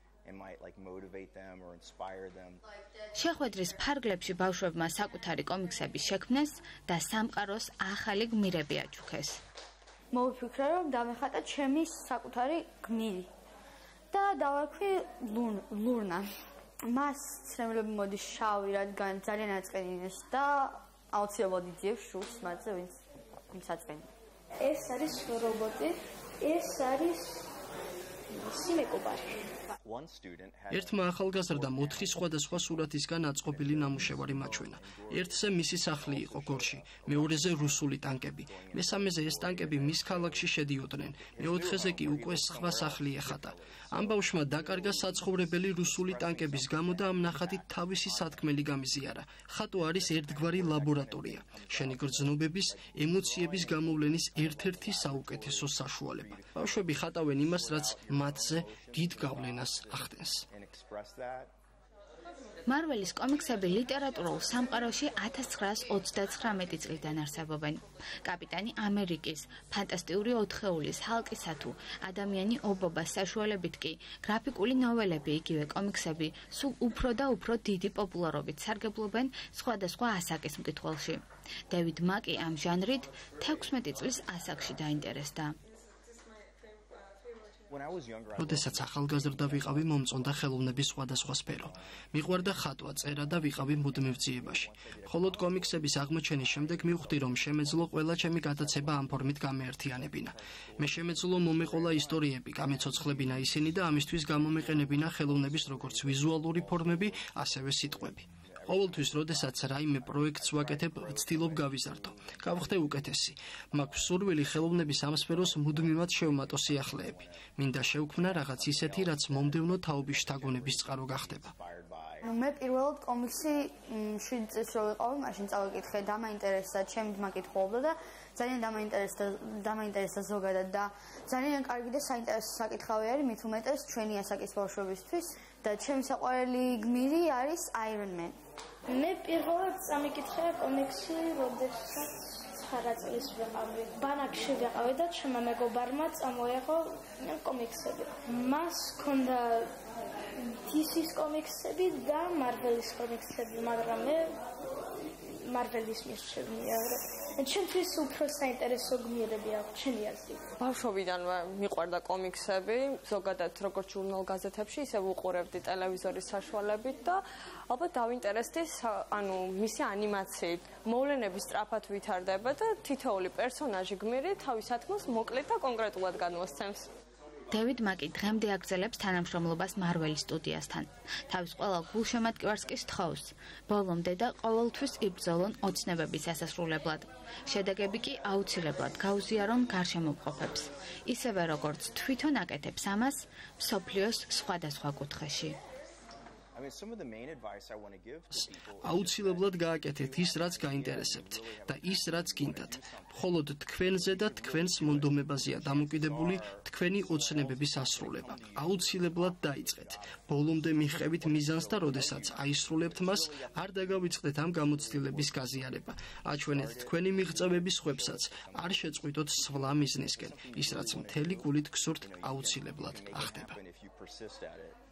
შეხვედრის ფარგლებში ბავშვებმა საკუთარი კომიქსების შექმნეს და სამყაროს ახალი გმირები აჩუქეს. მოვიფიქრე, რომ დამეხატა ჩემი საკუთარი გმირი და დავარქვი ლურნა. მას ცრემლები მოდის შავი, რადგან ძალიან აწყენინეს და აუცილებლად იძიებს შურს მათზე, ვინც ვინც აწყენინებს. ეს არის რობოტი, ეს არის სიმეკობარი. ერთმა ახალგაზრდამ ოთხი სხვადასხვა სურათისგან აწყობილი ნამუშევარი მაჩვენა. ერთზე მისი სახლი იყო გორში, მეორეზე რუსული ტანკები, მესამეზე ეს ტანკები მის ქალაქში შედიოდნენ, მეოთხეზე კი უკვე სხვა სახლი ეხატა. ამ ბავშვმა დაკარგა საცხოვრებელი რუსული ტანკების გამო და ამ ნახატით თავისი სათქმელი გამიზიარა. ხატო არის ერთგვარი ლაბორატორია, შენი გრძნობების, ემოციების გამოვლენის ერთ-ერთი საუკეთესო საშუალება. ბავშვები ხატავენ იმას, რაც მათზე დიდ გავლენას ახდენს. მარველის კომიქსები ლიტერატურულ სამყაროში ათას ცხრაას ოცდაცხრამეტი წლიდან არსებობენ. კაპიტანი ამერიკის, ფანტასტიკური ოთხეულის, ჰალკისა თუ ადამიანი ობობას საშუალებით კი გრაფიკული ნოველები, იგივე კომიქსები სულ უფრო და უფრო დიდი პოპულარობით სარგებლობენ სხვადასხვა ასაკის მკითხველში. დევიდ მაკი ამ ჟანრით თექვსმეტი წლის ასაკში დაინტერესდა. როდესაც ახალგაზრდა ვიყავი, მომწონდა ხელოვნების სხვადასხვა სფერო. მიყვარდა ხატვა, წერა და ვიყავი მუდმივ ძიებაში. მხოლოდ კომიქსების აღმოჩენის შემდეგ მივხვდი, რომ შემეძლო ყველა ჩემი გატაცება ამ ფორმით გამეერთიანებინა. მე შემეძლო მომეყოლა ისტორიები, გამეცოცხლებინა ისინი და ამისთვის გამომეყენებინა ხელოვნების როგორც ვიზუალური ფორმები, ასევე სიტყვები. ყოველთვის, როდესაც რაიმე პროექტს ვაკეთებ, ვცდილობ გავიზარდო. გავხდე უკეთესი. მაქვს სურვილი ხელოვნების ამ სფეროს მუდმივად შევმატო სიახლეები. მინდა შევქმნა რაღაც ისეთი, რაც მომდევნო თაობის შთაგონების წყარო გახდება. მე პირველად კომიქსი შვიდი წელს რო ვიყავი, მაშინ წავიკითხე, დამაინტერესა, ჩემი ძმა კითხულობდა და ძალიან დამაინტერესდა, დამაინტერესდა ზოგადად და ძალიან კარგი და საინტერესო საკითხავი არის, მით უმეტეს ჩვენი ასაკის ბავშვებისთვის და ჩემი საყვარელი გმირი არის Iron Man. მე პირველად წამიკითხე კომიქსი, როდესაც ცხრა წლის ვიყავი. ბანაკში ვიყავი და ჩემმა მეგობარმა წამოიღო კომიქსები. მას ჰქონდა დი სის კომიქსები და მარველის კომიქსები, მაგრამ მე მარველის მისჩევია. ჩემთვის უფრო საინტერესო გმირები აქვს ჩემი აზრით. ბავშვობიდანვე მიყვარდა კომიქსები, ზოგადად როგორც ჟურნალ-გაზეთებში, ისე ვუყურებდი ტელევიზორის საშუალებით და ალბათ დავინტერესდი ანუ მისი ანიმაციით. მოვლენები სწრაფად ვითარდება და თითოეული პერსონაჟი გმირი თავის სათქმელს მოკლედ და კონკრეტულად გადმოსცემს. დევიდ მაკი დღემდე აგრძელებს თანამშრომლობას მარველის სტუდიასთან. თავის ყველა გულშემატკივარს კი სთხოვს, ბოლომდე და ყოველთვის იბრძოლონ ოცნებების დასასრულებლად. შედეგები კი აუცილებლად გაუზიარონ გარშემოყოფებს, ისევე როგორც თვითონ აკეთებს ამას მსოფლიოს სხვადასხვა კუთხეში. აუცილებლად გააკეთეთ ის, რაც გაინტერესებთ და ის, რაც გინდათ. მხოლოდ თქვენზე და თქვენს მონდომებაზეა დამოკიდებული თქვენი ოცნებების ასრულება. აუცილებლად დაიწყეთ. ბოლომდე მიჰყევით მიზანს და როდესაც აისრულებთ მას, არ დაგავიწყდეთ ამ გამოცდილების გაზიარება. აჩვენეთ თქვენი მიღწევების ხვებსაც, არ შეწყვიტოთ სვლა მიზნისკენ. ის, რაც მთელი გულით გსურთ, აუცილებლად ახდება.